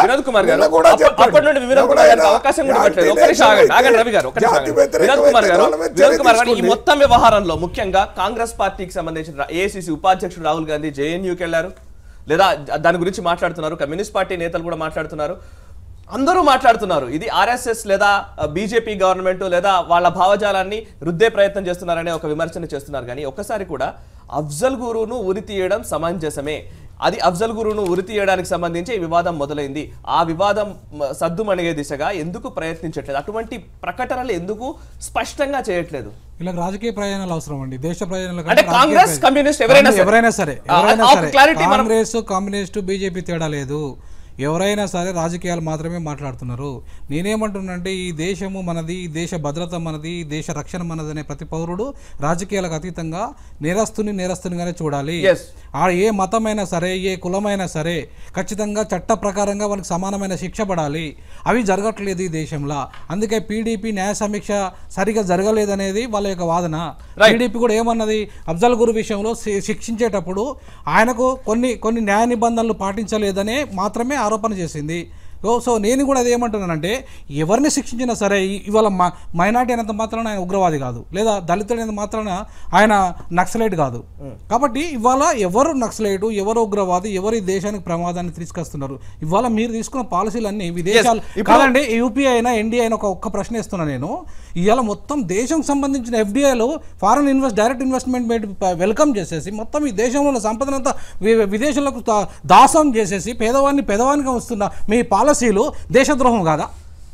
A: ఈ మొత్తం వ్యవహారంలో ముఖ్యంగా కాంగ్రెస్ పార్టీకి సంబంధించిన ఏఐసిసి ఉపాధ్యక్షుడు రాహుల్ గాంధీ జేఎన్యూకి వెళ్లారు, లేదా దాని గురించి మాట్లాడుతున్నారు. కమ్యూనిస్ట్ పార్టీ నేతలు కూడా మాట్లాడుతున్నారు, అందరూ మాట్లాడుతున్నారు. ఇది ఆర్ఎస్ఎస్ లేదా బీజేపీ గవర్నమెంట్ లేదా వాళ్ళ భావజాలాన్ని రుద్దే ప్రయత్నం చేస్తున్నారనే ఒక విమర్శన చేస్తున్నారు. కానీ ఒక్కసారి కూడా అఫ్జల్ గురును ఉరి తీయడం సమంజసమే. అది అఫ్జల్ గురును ఉరి తీయడానికి సంబంధించి వివాదం మొదలైంది. ఆ వివాదం సద్దుమణిగే దిశగా ఎందుకు ప్రయత్నించట్లేదు? అటువంటి ప్రకటనలు ఎందుకు స్పష్టంగా చేయట్లేదు?
E: ఇలా రాజకీయ ప్రయోజనాలు అవసరం అండి. దేశ ప్రయోజనాలు
A: అంటే కాంగ్రెస్ కమ్యూనిస్ట్ ఎవరైనా
E: ఎవరైనా సరే కాంగ్రెస్ కమ్యూనిస్ట్ బీజేపీ తేడా లేదు. ఎవరైనా సరే రాజకీయాలు మాత్రమే మాట్లాడుతున్నారు. నేనేమంటున్నానంటే ఈ దేశము మనది, ఈ దేశ భద్రత మనది, ఈ దేశ రక్షణ మనది అనే ప్రతి పౌరుడు రాజకీయాలకు అతీతంగా నేరస్తుని నేరస్తునిగానే చూడాలి. ఆ ఏ మతమైనా సరే, ఏ కులమైనా సరే ఖచ్చితంగా చట్ట ప్రకారంగా వాళ్ళకి సమానమైన శిక్ష పడాలి. అవి జరగట్లేదు ఈ దేశంలో. అందుకే పీడీపీ న్యాయ సమీక్ష సరిగా జరగలేదనేది వాళ్ళ యొక్క వాదన. పీడీపీ కూడా ఏమన్నది, అఫ్జల్ గురు విషయంలో శిక్షించేటప్పుడు ఆయనకు కొన్ని కొన్ని న్యాయ నిబంధనలు పాటించలేదనే మాత్రమే ఆరోపణ చేసింది. సో నేను కూడా అది ఏమంటున్నానంటే ఎవరిని శిక్షించినా సరే ఇవాళ మైనార్టీ అయినంత మాత్రాన ఆయన ఉగ్రవాది కాదు, లేదా దళితుడైనంత మాత్రాన ఆయన నక్సలైట్ కాదు. కాబట్టి ఇవాళ ఎవరు నక్సలైటు, ఎవరు ఉగ్రవాది, ఎవరు ఈ దేశానికి ప్రమాదాన్ని తీసుకొస్తున్నారు? ఇవాళ మీరు తీసుకున్న పాలసీలన్నీ విదేశాలు కాదండి. యూపీఐ అయినా ఎన్డీఏ అయినా ఒక ఒక్క ప్రశ్న ఇస్తున్నా నేను. ఇవాళ మొత్తం దేశం సంబంధించిన ఎఫ్డీఐలో foreign invest direct investment welcome చేసేసి మొత్తం ఈ దేశంలో ఉన్న సంపదనంతా విదేశాలకు దాసం చేసేసి పేదవాడిని పేదవానిగా వస్తున్న మీ పాలసీలు దేశద్రోహం కాదా?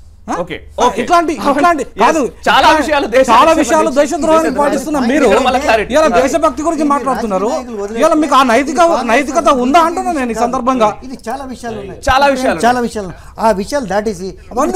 E: ఇట్లాంటి ఇట్లాంటి కాదు,
A: చాలా విషయాలు
E: చాలా విషయాలు దేశద్రోహాన్ని పాటిస్తున్న మీరు ఇలా దేశభక్తి గురించి మాట్లాడుతున్నారు. ఇలా మీకు ఆ నైతిక నైతికత ఉందా అంటున్నా నేను ఈ సందర్భంగా.
B: ఇది చాలా విషయాలు ఉన్నాయి,
A: చాలా విషయాలు
B: చాలా విషయాలు ఆ విషయాలు దాటేసి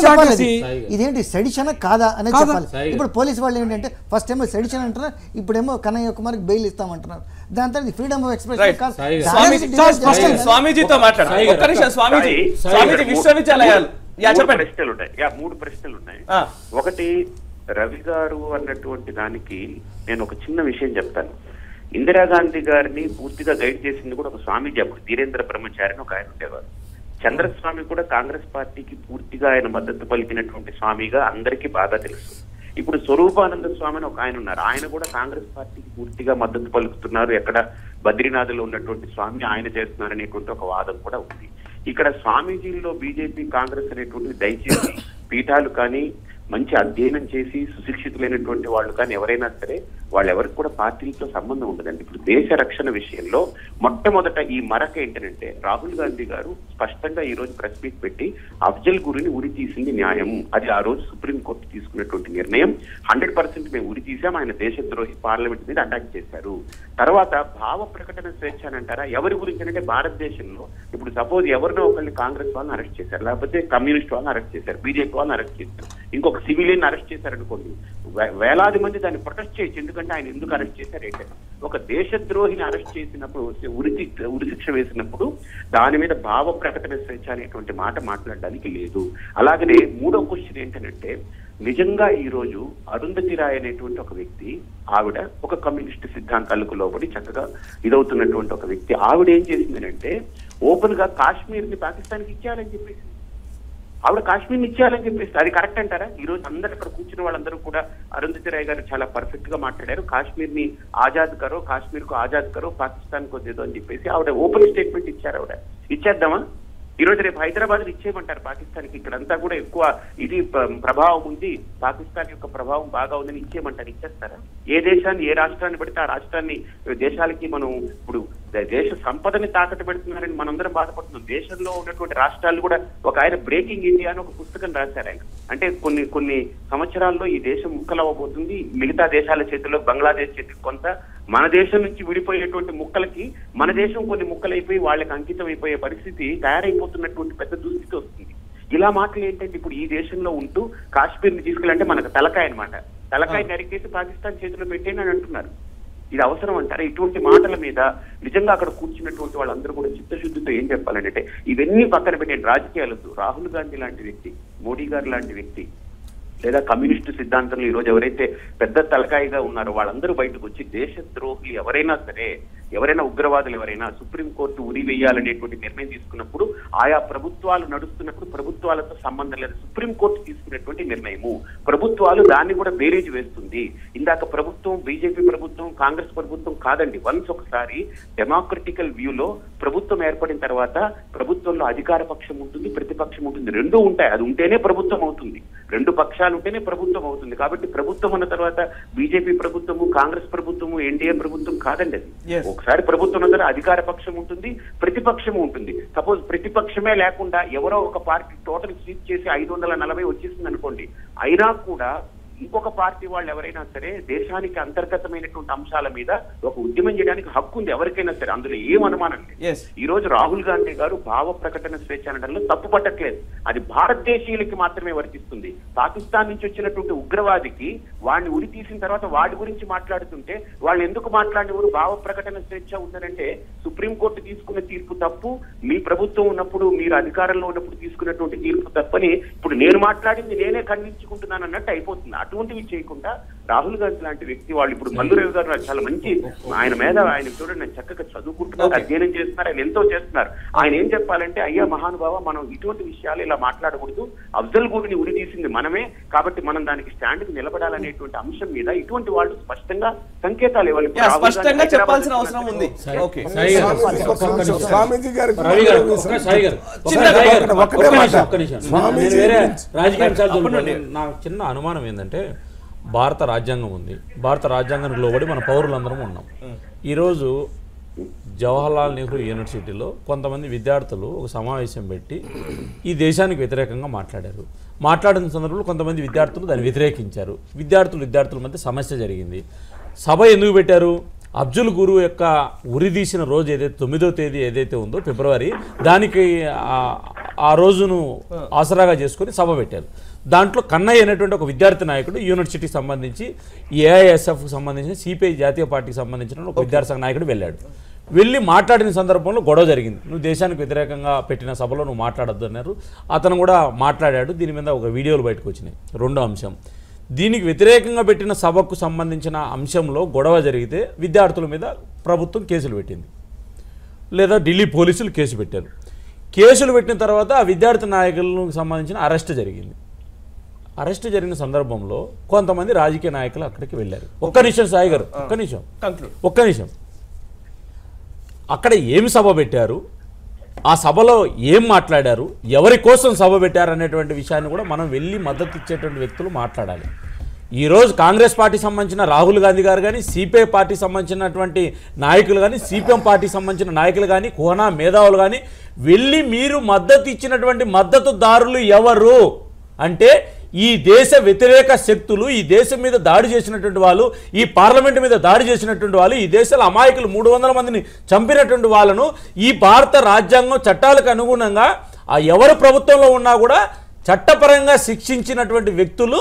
B: ఇదేంటి సెడిషన్ కాదా అనేది చెప్పాలి. ఇప్పుడు పోలీసు వాళ్ళు ఏంటంటే ఫస్ట్ ఏమో సెడిషన్ అంటున్నారు, ఇప్పుడేమో కన్నయ్య కుమార్కి బెయిల్ ఇస్తామంటున్నారు. దాని తర్వాత ఫ్రీడమ్ ఆఫ్ ఎక్స్ప్రెషన్.
A: స్వామీజీతో మాట్లాడారు. స్వామీజీ స్వామీజీ విశ్వవిద్యాలయాలు
F: ప్రశ్నలు ఉన్నాయి, మూడు ప్రశ్నలు ఉన్నాయి. ఒకటి, రవి గారు అన్నటువంటి దానికి నేను ఒక చిన్న విషయం చెప్తాను. ఇందిరాగాంధీ గారిని పూర్తిగా గైడ్ చేసింది కూడా ఒక స్వామీజీ, అప్పుడు ధీరేంద్ర బ్రహ్మచారి అని ఒక ఆయన ఉండేవారు. చంద్రస్వామి కూడా కాంగ్రెస్ పార్టీకి పూర్తిగా ఆయన మద్దతు పలికినటువంటి స్వామిగా అందరికీ బాగా తెలుసు. ఇప్పుడు స్వరూపానంద స్వామి అని ఒక ఆయన ఉన్నారు, ఆయన కూడా కాంగ్రెస్ పార్టీకి పూర్తిగా మద్దతు పలుకుతున్నారు. ఎక్కడ బద్రీనాథ్లో ఉన్నటువంటి స్వామి ఆయన చేస్తున్నారు అనేటువంటి ఒక వాదం కూడా ఉంది. ఇక్కడ స్వామీజీల్లో బీజేపీ కాంగ్రెస్ అనేటువంటి దయచేసి పీఠాలు కానీ మంచి అధ్యయనం చేసి సుశిక్షితులైనటువంటి వాళ్ళు కానీ ఎవరైనా సరే వాళ్ళు ఎవరికి కూడా పార్టీలతో సంబంధం ఉండదండి. ఇప్పుడు దేశ రక్షణ విషయంలో మొట్టమొదట ఈ మరక ఏంటంటే రాహుల్ గాంధీ గారు స్పష్టంగా ఈ రోజు ప్రెస్ మీట్ పెట్టి అఫ్జల్ గురిని ఉరి తీసింది న్యాయం, అది ఆ రోజు సుప్రీంకోర్టు తీసుకున్నటువంటి నిర్ణయం. హండ్రెడ్ పర్సెంట్ మేము ఉరి తీసాం, ఆయన దేశద్రోహి పార్లమెంట్ మీద అటాక్ చేశారు. తర్వాత భావ ప్రకటన స్వేచ్ఛ అని అంటారా, ఎవరి గురించి అంటే భారతదేశంలో ఇప్పుడు సపోజ్ ఎవరినో ఒకరిని కాంగ్రెస్ వాళ్ళని అరెస్ట్ చేశారు, లేకపోతే కమ్యూనిస్ట్ వాళ్ళని అరెస్ట్ చేశారు, బీజేపీ వాళ్ళని అరెస్ట్ చేశారు. ఇంకొక సివిలియన్ అరెస్ట్ చేశారనుకోండి, వేలాది మంది దాన్ని ప్రొటెస్ట్ చేయొచ్చు. ఎందుకంటే ఆయన ఎందుకు అరెస్ట్ చేశారు ఏంటంటే, ఒక దేశద్రోహిని అరెస్ట్ చేసినప్పుడు, ఉరి ఉరి శిక్ష వేసినప్పుడు దాని మీద భావ ప్రకటన స్వేచ్ఛ అనేటువంటి మాట మాట్లాడడానికి లేదు. అలాగనే మూడో క్వశ్చన్ ఏంటంటే, నిజంగా ఈ రోజు అరుంధతి రాయ్ అనేటువంటి ఒక వ్యక్తి, ఆవిడ ఒక కమ్యూనిస్ట్ సిద్ధాంతాలకు లోబడి చక్కగా ఇదవుతున్నటువంటి ఒక వ్యక్తి, ఆవిడ ఏం చేసిందంటే ఓపెన్ గా కాశ్మీర్ ని పాకిస్తాన్కి ఇచ్చేయాలని చెప్పేసి, ఆవిడ కాశ్మీర్ని ఇచ్చేయాలని చెప్పేసి, అది కరెక్ట్ అంటారా? ఈ రోజు అందరు అక్కడ కూర్చున్న వాళ్ళందరూ కూడా అరుంధతి రాయ్ గారు చాలా పర్ఫెక్ట్ గా మాట్లాడారు, కాశ్మీర్ ని ఆజాద్ కరో, కాశ్మీర్ కు ఆజాద్ కరో, పాకిస్తాన్ కు వద్దు అని చెప్పేసి ఆవిడ ఓపెన్ స్టేట్మెంట్ ఇచ్చారు. ఆవిడ ఇచ్చేద్దామా? ఈ రోజు రేపు హైదరాబాద్ ఇచ్చేయమంటారు పాకిస్తాన్కి, ఇక్కడంతా కూడా ఎక్కువ ఇది ప్రభావం ఉంది, పాకిస్తాన్ యొక్క ప్రభావం బాగా ఉందని ఇచ్చేయమంటారు, ఇచ్చేస్తారా? ఏ దేశాన్ని, ఏ రాష్ట్రాన్ని పడితే ఆ రాష్ట్రాన్ని, దేశాలకి మనం ఇప్పుడు దేశ సంపదని తాకట్టు పెడుతున్నారని మనందరం బాధపడుతున్నాం. దేశంలో ఉన్నటువంటి రాష్ట్రాలు కూడా, ఒక ఆయన బ్రేకింగ్ ఇండియా అని ఒక పుస్తకం రాశారు ఆయన. అంటే కొన్ని కొన్ని సంవత్సరాల్లో ఈ దేశం ముక్కలవ్వబోతుంది, మిగతా దేశాల చేతిలో, బంగ్లాదేశ్ చేతికి కొంత, మన దేశం నుంచి విడిపోయేటువంటి ముక్కలకి మన దేశం కొన్ని ముక్కలైపోయి వాళ్ళకి అంకితం అయిపోయే పరిస్థితి తయారైపోతున్నటువంటి పెద్ద దుస్థితి వస్తుంది. ఇలా మాటలు ఏంటంటే, ఇప్పుడు ఈ దేశంలో ఉంటూ కాశ్మీర్ని తీసుకెళ్ళంటే మనకు తలకాయ అనమాట, తలకాయ నరికేసి పాకిస్తాన్ చేతిలో పెట్టేనని అని అంటున్నారు. ఇది అవసరం అంటారా? ఇటువంటి మాటల మీద నిజంగా అక్కడ కూర్చున్నటువంటి వాళ్ళందరూ కూడా చిత్తశుద్ధితో ఏం చెప్పాలంటే, ఇవన్నీ పక్కన పెట్టండి, రాజకీయాలతో రాహుల్ గాంధీ లాంటి వ్యక్తి, మోడీ గారు లాంటి వ్యక్తి, లేదా కమ్యూనిస్టు సిద్ధాంతంలో ఈ రోజు ఎవరైతే పెద్ద తలకాయిగా ఉన్నారో వాళ్ళందరూ బయటకు వచ్చి, దేశద్రోహులు ఎవరైనా సరే, ఎవరైనా ఉగ్రవాదులు ఎవరైనా సుప్రీంకోర్టు ఉరి వేయాలనేటువంటి నిర్ణయం తీసుకున్నప్పుడు, ఆయా ప్రభుత్వాలు నడుస్తున్నప్పుడు ప్రభుత్వాలతో సంబంధం లేదు, సుప్రీంకోర్టు తీసుకునేటువంటి నిర్ణయము, ప్రభుత్వాలు దాన్ని కూడా బేరేజ్ వేస్తుంది. ఇందాక ప్రభుత్వం, బీజేపీ ప్రభుత్వం, కాంగ్రెస్ ప్రభుత్వం కాదండి. వన్స్ ఒకసారి డెమోక్రటికల్ వ్యూలో ప్రభుత్వం ఏర్పడిన తర్వాత ప్రభుత్వంలో అధికార పక్షం ఉంటుంది, ప్రతిపక్షం ఉంటుంది, రెండూ ఉంటాయి. అది ఉంటేనే ప్రభుత్వం అవుతుంది, రెండు పక్షాలు ఉంటేనే ప్రభుత్వం అవుతుంది. కాబట్టి ప్రభుత్వం అన్న తర్వాత బీజేపీ ప్రభుత్వము, కాంగ్రెస్ ప్రభుత్వము, ఎన్డీఏ ప్రభుత్వం కాదండి అది. ఒకసారి ప్రభుత్వం అందరూ అధికార పక్షం ఉంటుంది, ప్రతిపక్షము ఉంటుంది. సపోజ్ ప్రతిపక్షమే లేకుండా ఎవరో ఒక పార్టీ టోటల్ స్వీప్ చేసి ఐదు వందల నలభై వచ్చేసింది అనుకోండి, అయినా కూడా ఇంకొక పార్టీ వాళ్ళు ఎవరైనా సరే దేశానికి అంతర్గతమైనటువంటి అంశాల మీద ఒక ఉద్యమం చేయడానికి హక్కు ఉంది ఎవరికైనా సరే, అందులో ఏం అనుమానం లేదు. ఈ రోజు రాహుల్ గాంధీ గారు భావ ప్రకటన స్వేచ్ఛ అనడంలో తప్పు పట్టట్లేదు, అది భారతదేశీయులకి మాత్రమే వర్తిస్తుంది. పాకిస్తాన్ నుంచి వచ్చినటువంటి ఉగ్రవాదికి వాడిని ఉరి తీసిన తర్వాత వాడి గురించి మాట్లాడుతుంటే వాళ్ళు ఎందుకు మాట్లాడినవారు? భావ ప్రకటన స్వేచ్ఛ ఉందనంటే సుప్రీంకోర్టు తీసుకున్న తీర్పు తప్పు, మీ ప్రభుత్వం ఉన్నప్పుడు, మీరు అధికారంలో ఉన్నప్పుడు తీసుకున్నటువంటి తీర్పు తప్పని ఇప్పుడు నేను మాట్లాడింది నేనే ఖండించుకుంటున్నాను అన్నట్టు అయిపోతుంది. అటువంటివి చేయకుండా రాహుల్ గాంధీ లాంటి వ్యక్తి, వాళ్ళు ఇప్పుడు మల్లురావు గారు చాలా మంచి, ఆయన మీద ఆయన చూడండి చక్కగా చదువుకుంటున్నారు, అధ్యయనం చేస్తున్నారు, ఆయన ఎంతో చేస్తున్నారు. ఆయన ఏం చెప్పాలంటే, అయ్యా మహానుభావ, మనం ఇటువంటి విషయాలు ఇలా మాట్లాడకూడదు, అఫ్జల్ గూరిని ఉరి తీసింది మనమే, కాబట్టి మనం దానికి స్టాండ్ కి నిలబడాలనేటువంటి అంశం మీద ఇటువంటి వాళ్ళు స్పష్టంగా సంకేతాలు ఇవ్వాలి.
A: స్పష్టంగా చెప్పాల్సిన అవసరం ఉంది.
D: స్వామీజీ గారు
C: నాకు చిన్న అనుమానం ఏంటంటే, భారత రాజ్యాంగం ఉంది, భారత రాజ్యాంగానికి లోబడి మన పౌరులందరం ఉన్నాం. ఈరోజు జవహర్లాల్ నెహ్రూ యూనివర్సిటీలో కొంతమంది విద్యార్థులు ఒక సమావేశం పెట్టి ఈ దేశానికి వ్యతిరేకంగా మాట్లాడారు. మాట్లాడిన సందర్భంలో కొంతమంది విద్యార్థులు దాన్ని వ్యతిరేకించారు. విద్యార్థులు విద్యార్థుల మధ్య సమస్య జరిగింది. సభ ఎందుకు పెట్టారు? అఫ్జల్ గురు యొక్క ఉరి తీసిన రోజు ఏదైతే తొమ్మిదో తేదీ ఏదైతే ఉందో ఫిబ్రవరి, దానికి ఆ రోజును ఆసరాగా చేసుకొని సభ పెట్టారు. దాంట్లో కన్నయ్య అనేటువంటి ఒక విద్యార్థి నాయకుడు యూనివర్సిటీకి సంబంధించి ఏఐఎస్ఎఫ్కి సంబంధించిన సిపిఐ జాతీయ పార్టీకి సంబంధించిన ఒక విద్యార్థి సంఘ నాయకుడు వెళ్ళాడు. వెళ్ళి మాట్లాడిన సందర్భంలో గొడవ జరిగింది. నువ్వు దేశానికి వ్యతిరేకంగా పెట్టిన సభలో నువ్వు మాట్లాడద్దు అన్నారు. అతను కూడా మాట్లాడాడు. దీని మీద ఒక వీడియోలు బయటకు వచ్చినాయి. రెండో అంశం, దీనికి వ్యతిరేకంగా పెట్టిన సభకు సంబంధించిన అంశంలో గొడవ జరిగితే విద్యార్థుల మీద ప్రభుత్వం కేసులు పెట్టింది, లేదా ఢిల్లీ పోలీసులు కేసు పెట్టారు. కేసులు పెట్టిన తర్వాత ఆ విద్యార్థి నాయకులకు సంబంధించిన అరెస్ట్ జరిగింది. అరెస్ట్ జరిగిన సందర్భంలో కొంతమంది రాజకీయ నాయకులు అక్కడికి వెళ్ళారు. ఒక్క నిమిషం సాయి గారు, ఒక్క నిమిషం ఒక్క నిమిషం అక్కడ ఏమి సభ పెట్టారు, ఆ సభలో ఏం మాట్లాడారు, ఎవరి కోసం సభ పెట్టారు అనేటువంటి విషయాన్ని కూడా మనం వెళ్ళి మద్దతు ఇచ్చేటువంటి వ్యక్తులు మాట్లాడాలి. ఈరోజు కాంగ్రెస్ పార్టీకి సంబంధించిన రాహుల్ గాంధీ గారు కానీ, సిపిఐ పార్టీకి సంబంధించినటువంటి నాయకులు కానీ, సిపిఎం పార్టీకి సంబంధించిన నాయకులు కానీ, కోనా మేధావులు కానీ వెళ్ళి మీరు మద్దతు ఇచ్చినటువంటి మద్దతుదారులు ఎవరు అంటే ఈ దేశ వ్యతిరేక శక్తులు, ఈ దేశం మీద దాడి చేసినటువంటి వాళ్ళు, ఈ పార్లమెంట్ మీద దాడి చేసినటువంటి వాళ్ళు, ఈ దేశంలో అమాయకులు మూడు వందల మందిని చంపినటువంటి వాళ్ళను ఈ భారత రాజ్యాంగం చట్టాలకు అనుగుణంగా ఆ ఎవరు ప్రభుత్వంలో ఉన్నా కూడా చట్టపరంగా శిక్షించినటువంటి వ్యక్తులు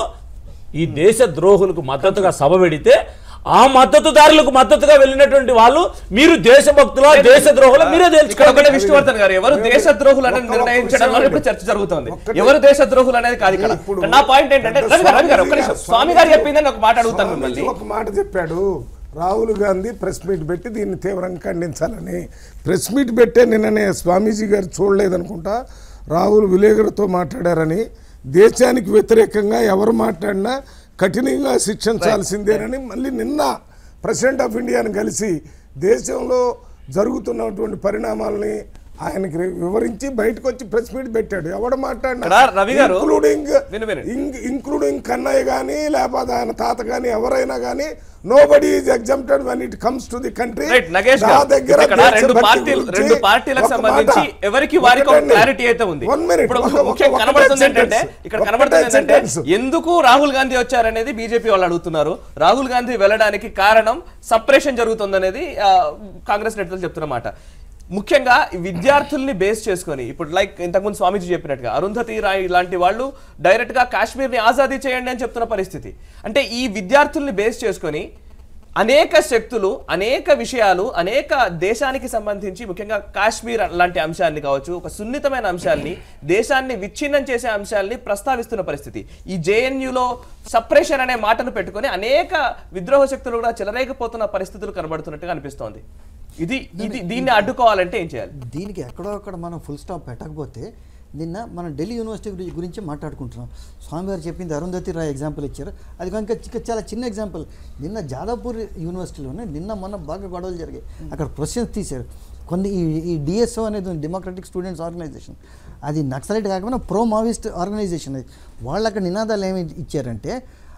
C: ఈ దేశ ద్రోహులకు మద్దతుగా సభ పెడితే ఆ మద్దతుదారులకు మద్దతుగా వెళ్ళినటువంటి వాళ్ళు మీరు దేశభక్తుల దేశ ద్రోహుల మీరే తెలుసుకోవాలి.
A: విష్ణువర్ధన్ గారు ఎవరు దేశ ద్రోహులు అనేది నిర్ణయించడంలో ఇప్పుడు చర్చ జరుగుతుంది. ఎవరు దేశ ద్రోహులు అనేది కాదు ఇక్కడ. నా పాయింట్ ఏంటంటే రవి గారు ఒక్క నిమిషం, స్వామి గారు చెప్పిందని ఒక మాట అడుగుతాను మిమ్మల్ని.
D: ఒక మాట చెప్పాడు రాహుల్ గాంధీ ప్రెస్ మీట్ పెట్టి దీన్ని తీవ్రంగా ఖండించాలని. ప్రెస్ మీట్ పెట్టే నిన్ననే స్వామీజీ గారు చూడలేదనుకుంటా, రాహుల్ విలేకరులతో మాట్లాడారని, దేశానికి వ్యతిరేకంగా ఎవరు మాట్లాడినా కఠినంగా శిక్షించాల్సిందేనని మళ్ళీ నిన్న ప్రెసిడెంట్ ఆఫ్ ఇండియాని కలిసి దేశంలో జరుగుతున్నటువంటి పరిణామాలని ఆయనకి వివరించి బయటకు వచ్చి ప్రెస్ మీట్ పెట్టాడు. ఎవడు మాట్లాడినా ఇంక్లూడింగ్ ఇంక్లూడింగ్ కన్నయ్య కానీ లేకపోతే ఆయన తాత కానీ ఎవరైనా కానీ nobody is exempted when it comes to the country.
A: నా దగ్గర రెండు పార్టీలు రెండు పార్టీలకు సంబంధించి ఎవరికి వారికి క్లారిటీ అయితే ఉంది. ఇప్పుడు ముఖ్యంగా కనబడుతుంది ఏంటంటే ఇక్కడ కనబడుతుంది ఏంటంటే ఎందుకు రాహుల్ గాంధీ వచ్చారనేది బీజేపీ వాళ్ళు అడుగుతున్నారు. రాహుల్ గాంధీ వెళ్ళడానికి కారణం సప్రెషన్ జరుగుతుందనేది కాంగ్రెస్ నేతలు చెప్తున్నమాట. ముఖ్యంగా విద్యార్థుల్ని బేస్ చేసుకొని ఇప్పుడు లైక్ ఇంతకుముందు స్వామీజీ చెప్పినట్టుగా అరుంధతి రాయ్ లాంటి వాళ్ళు డైరెక్ట్ గా కాశ్మీర్ని ఆజాదీ చేయండి అని చెప్తున్న పరిస్థితి. అంటే ఈ విద్యార్థుల్ని బేస్ చేసుకొని అనేక శక్తులు అనేక విషయాలు అనేక దేశానికి సంబంధించి ముఖ్యంగా కాశ్మీర్ లాంటి అంశాన్ని కావచ్చు, ఒక సున్నితమైన అంశాన్ని, దేశాన్ని విచ్ఛిన్నం చేసే అంశాలని ప్రస్తావిస్తున్న పరిస్థితి. ఈ జేఎన్యూలో సప్రెషన్ అనే మాటను పెట్టుకొని అనేక విద్రోహ శక్తులు కూడా చెలరేకపోతున్న పరిస్థితులు కనబడుతున్నట్టుగా అనిపిస్తోంది. ఇది ఇది దీన్ని అడ్డుకోవాలంటే ఏం చేయాలి?
B: దీనికి ఎక్కడో అక్కడ మనం ఫుల్ స్టాప్ పెట్టకపోతే నిన్న మనం ఢిల్లీ యూనివర్సిటీ గురించి గురించి మాట్లాడుకుంటున్నాం. స్వామివారు చెప్పింది అరుంధతి రాయ్ ఎగ్జాంపుల్ ఇచ్చారు. అది కనుక చాలా చిన్న ఎగ్జాంపుల్. నిన్న జాదవ్పూర్ యూనివర్సిటీలోనే నిన్న మొన్న బాగా గొడవలు జరిగాయి. అక్కడ క్వశ్చన్స్ తీశారు. కొన్ని ఈ ఈ డిఎస్ఓ అనేది డెమోక్రటిక్ స్టూడెంట్స్ ఆర్గనైజేషన్, అది నక్సలైట్ కాకపోయినా ప్రో మావోయిస్ట్ ఆర్గనైజేషన్. అది వాళ్ళు అక్కడ నినాదాలు ఏమి ఇచ్చారంటే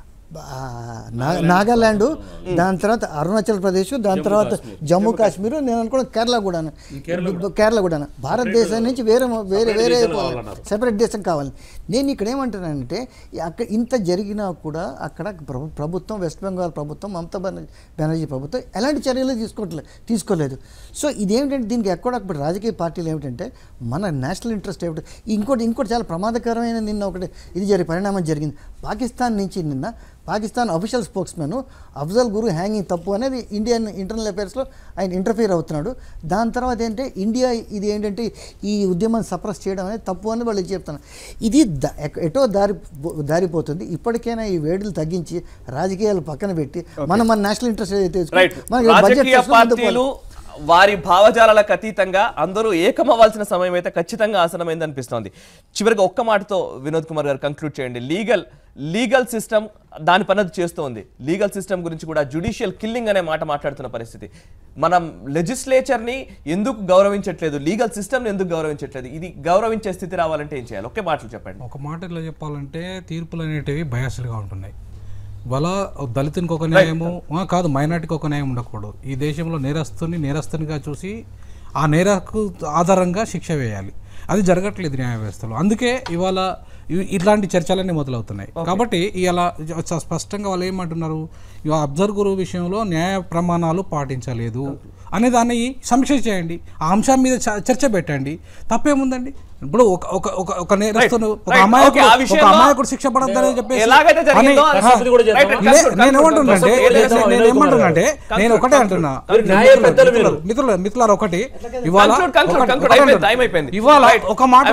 B: నాగాల్యాండ్, దాని తర్వాత అరుణాచల్ ప్రదేశ్, దాని తర్వాత జమ్మూ కాశ్మీర్, నేను అనుకున్న కేరళ కూడా కేరళ కూడా భారతదేశం నుంచి వేరే వేరే వేరే సెపరేట్ దేశం కావాలి. నేను ఇక్కడ ఏమంటున్నానంటే అక్కడ ఇంత జరిగినా కూడా అక్కడ ప్రభుత్వం, వెస్ట్ బెంగాల్ ప్రభుత్వం, మమతా బెనర్జీ ప్రభుత్వం ఎలాంటి చర్యలు తీసుకోవట్లేదు తీసుకోలేదు సో ఇదేమిటంటే దీనికి ఎక్కడ అక్కడ రాజకీయ పార్టీలు ఏమిటంటే మన నేషనల్ ఇంట్రెస్ట్ ఏమిటి. ఇంకోటి ఇంకోటి చాలా ప్రమాదకరమైన నిన్న ఒకటి ఇది జరిగే పరిణామం జరిగింది. పాకిస్తాన్ నుంచి నిన్న Pakistan official spokesmen Afzal Guru hanging తప్పు అనేది ఇండియన్ ఇంటర్నల్ అఫైర్స్లో ఆయన ఇంటర్ఫియర్ అవుతున్నాడు. దాని తర్వాత ఏంటంటే ఇండియా ఇది ఏంటంటే ఈ ఉద్యమాన్ని సప్రెస్ చేయడం అనేది తప్పు అని వాళ్ళు చెప్తున్నారు. ఇది ఎటో దారి దారిపోతుంది. ఇప్పటికైనా ఈ వేడులు తగ్గించి రాజకీయాలు పక్కన పెట్టి మనం మన నేషనల్ ఇంట్రెస్ట్ ఏదైతే
A: వారి భావజాలకు అతీతంగా అందరూ ఏకమవ్వాల్సిన సమయం అయితే ఖచ్చితంగా ఆసనమైంది అనిపిస్తోంది. చివరిగా ఒక్క మాటతో వినోద్ కుమార్ గారు కంక్లూడ్ చేయండి. లీగల్ లీగల్ సిస్టమ్ దాని పని చేస్తోంది. లీగల్ సిస్టమ్ గురించి కూడా జ్యుడిషియల్ కిల్లింగ్ అనే మాట మాట్లాడుతున్న పరిస్థితి. మనం లెజిస్లేచర్ని ఎందుకు గౌరవించట్లేదు, లీగల్ సిస్టమ్ని ఎందుకు గౌరవించట్లేదు? ఇది గౌరవించే స్థితి రావాలంటే ఏం చేయాలి? ఒకే మాటలు చెప్పండి.
E: ఒక మాటలో చెప్పాలంటే తీర్పులు అనేటివి బయాస్డ్గా ఉంటున్నాయి. వాళ్ళ దళితునికి ఒక న్యాయము కాదు, మైనార్టీకి ఒక న్యాయం ఉండకూడదు. ఈ దేశంలో నేరస్తుని నేరస్తునిగా చూసి ఆ నేరకు ఆధారంగా శిక్ష వేయాలి. అది జరగట్లేదు న్యాయ వ్యవస్థలో. అందుకే ఇవాళ ఇట్లాంటి చర్చలన్నీ మొదలవుతున్నాయి. కాబట్టి ఇలా స్పష్టంగా వాళ్ళు ఏమంటున్నారు, ఇవాళ అబ్జర్వ్ గురు విషయంలో న్యాయ ప్రమాణాలు పాటించలేదు అనే దాన్ని సమీక్ష చేయండి, ఆ అంశం మీద చర్చ పెట్టండి. తప్పేముందండి? ఇప్పుడు ఒక ఒక ఒక నేరస్తును ఒక అమాయకుడు ఒక అమాయకుడు శిక్ష పడద్దని చెప్పేసి నేనేమంటున్నానంటే నేనేమంటున్నానంటే నేను ఒకటే అంటున్నా మిత్రులు మిత్రులారు ఒకటి ఇవాళ ఇవాళ ఒక మాట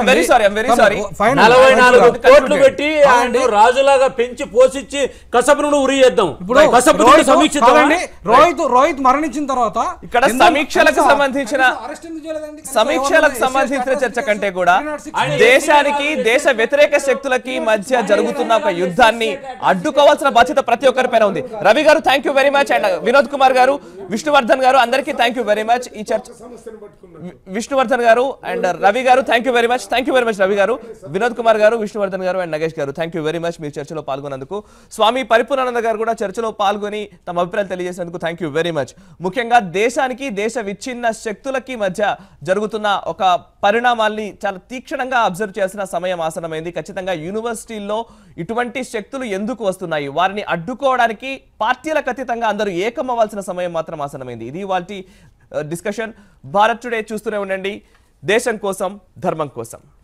C: పెట్టి రాజులాగా పెంచి పోషించి కసపును ఉరి చేద్దాం. ఇప్పుడు
E: రోహిత్ రోహిత్ మరణించిన తర్వాత
A: ఇక్కడ సమీక్షలకు సంబంధించిన సమీక్షలకు సంబంధించిన చర్చ కంటే కూడా దేశానికి దేశ వ్యతిరేక శక్తులకి మధ్య జరుగుతున్న ఒక యుద్ధాన్ని అడ్డుకోవాల్సిన బాధ్యత ప్రతి ఒక్కరిపైన ఉంది. Ravi garu thank you very much, and Vinod Kumar garu, Vishnuvardhan గారు, అందరికీ థ్యాంక్ యూ వెరీ మచ్. ఈ చర్చ విష్ణువర్ధన్ గారు and Ravi garu thank you very much. Thank you very much Ravi garu, Vinod Kumar garu, Vishnuvardhan గారు అండ్ నగేష్ గారు థ్యాంక్ యూ వెరీ మచ్ మీరు చర్చలో పాల్గొన్నందుకు. స్వామి పరిపూర్ణానంద గారు కూడా చర్చలో పాల్గొని తమ అభిప్రాయాలు తెలియజేసినందుకు థ్యాంక్ యూ వెరీ మచ్. ముఖ్యంగా దేశానికి దేశ విచ్ఛిన్న శక్తులకి మధ్య జరుగుతున్న ఒక పరిణామాల్ని చాలా తీక్షణంగా అబ్జర్వ్ చేసిన సమయం ఆసనమైంది. ఖచ్చితంగా యూనివర్సిటీల్లో ఇటువంటి శక్తులు ఎందుకు వస్తున్నాయి, వారిని అడ్డుకోవడానికి పార్టీలకు అతీతంగా అందరూ ఏకమవ్వాల్సిన సమయం మాత్రం ఆసనమైంది. ఇది వాటి డిస్కషన్. భారత్ టుడే చూస్తూనే ఉండండి, దేశం కోసం ధర్మం కోసం.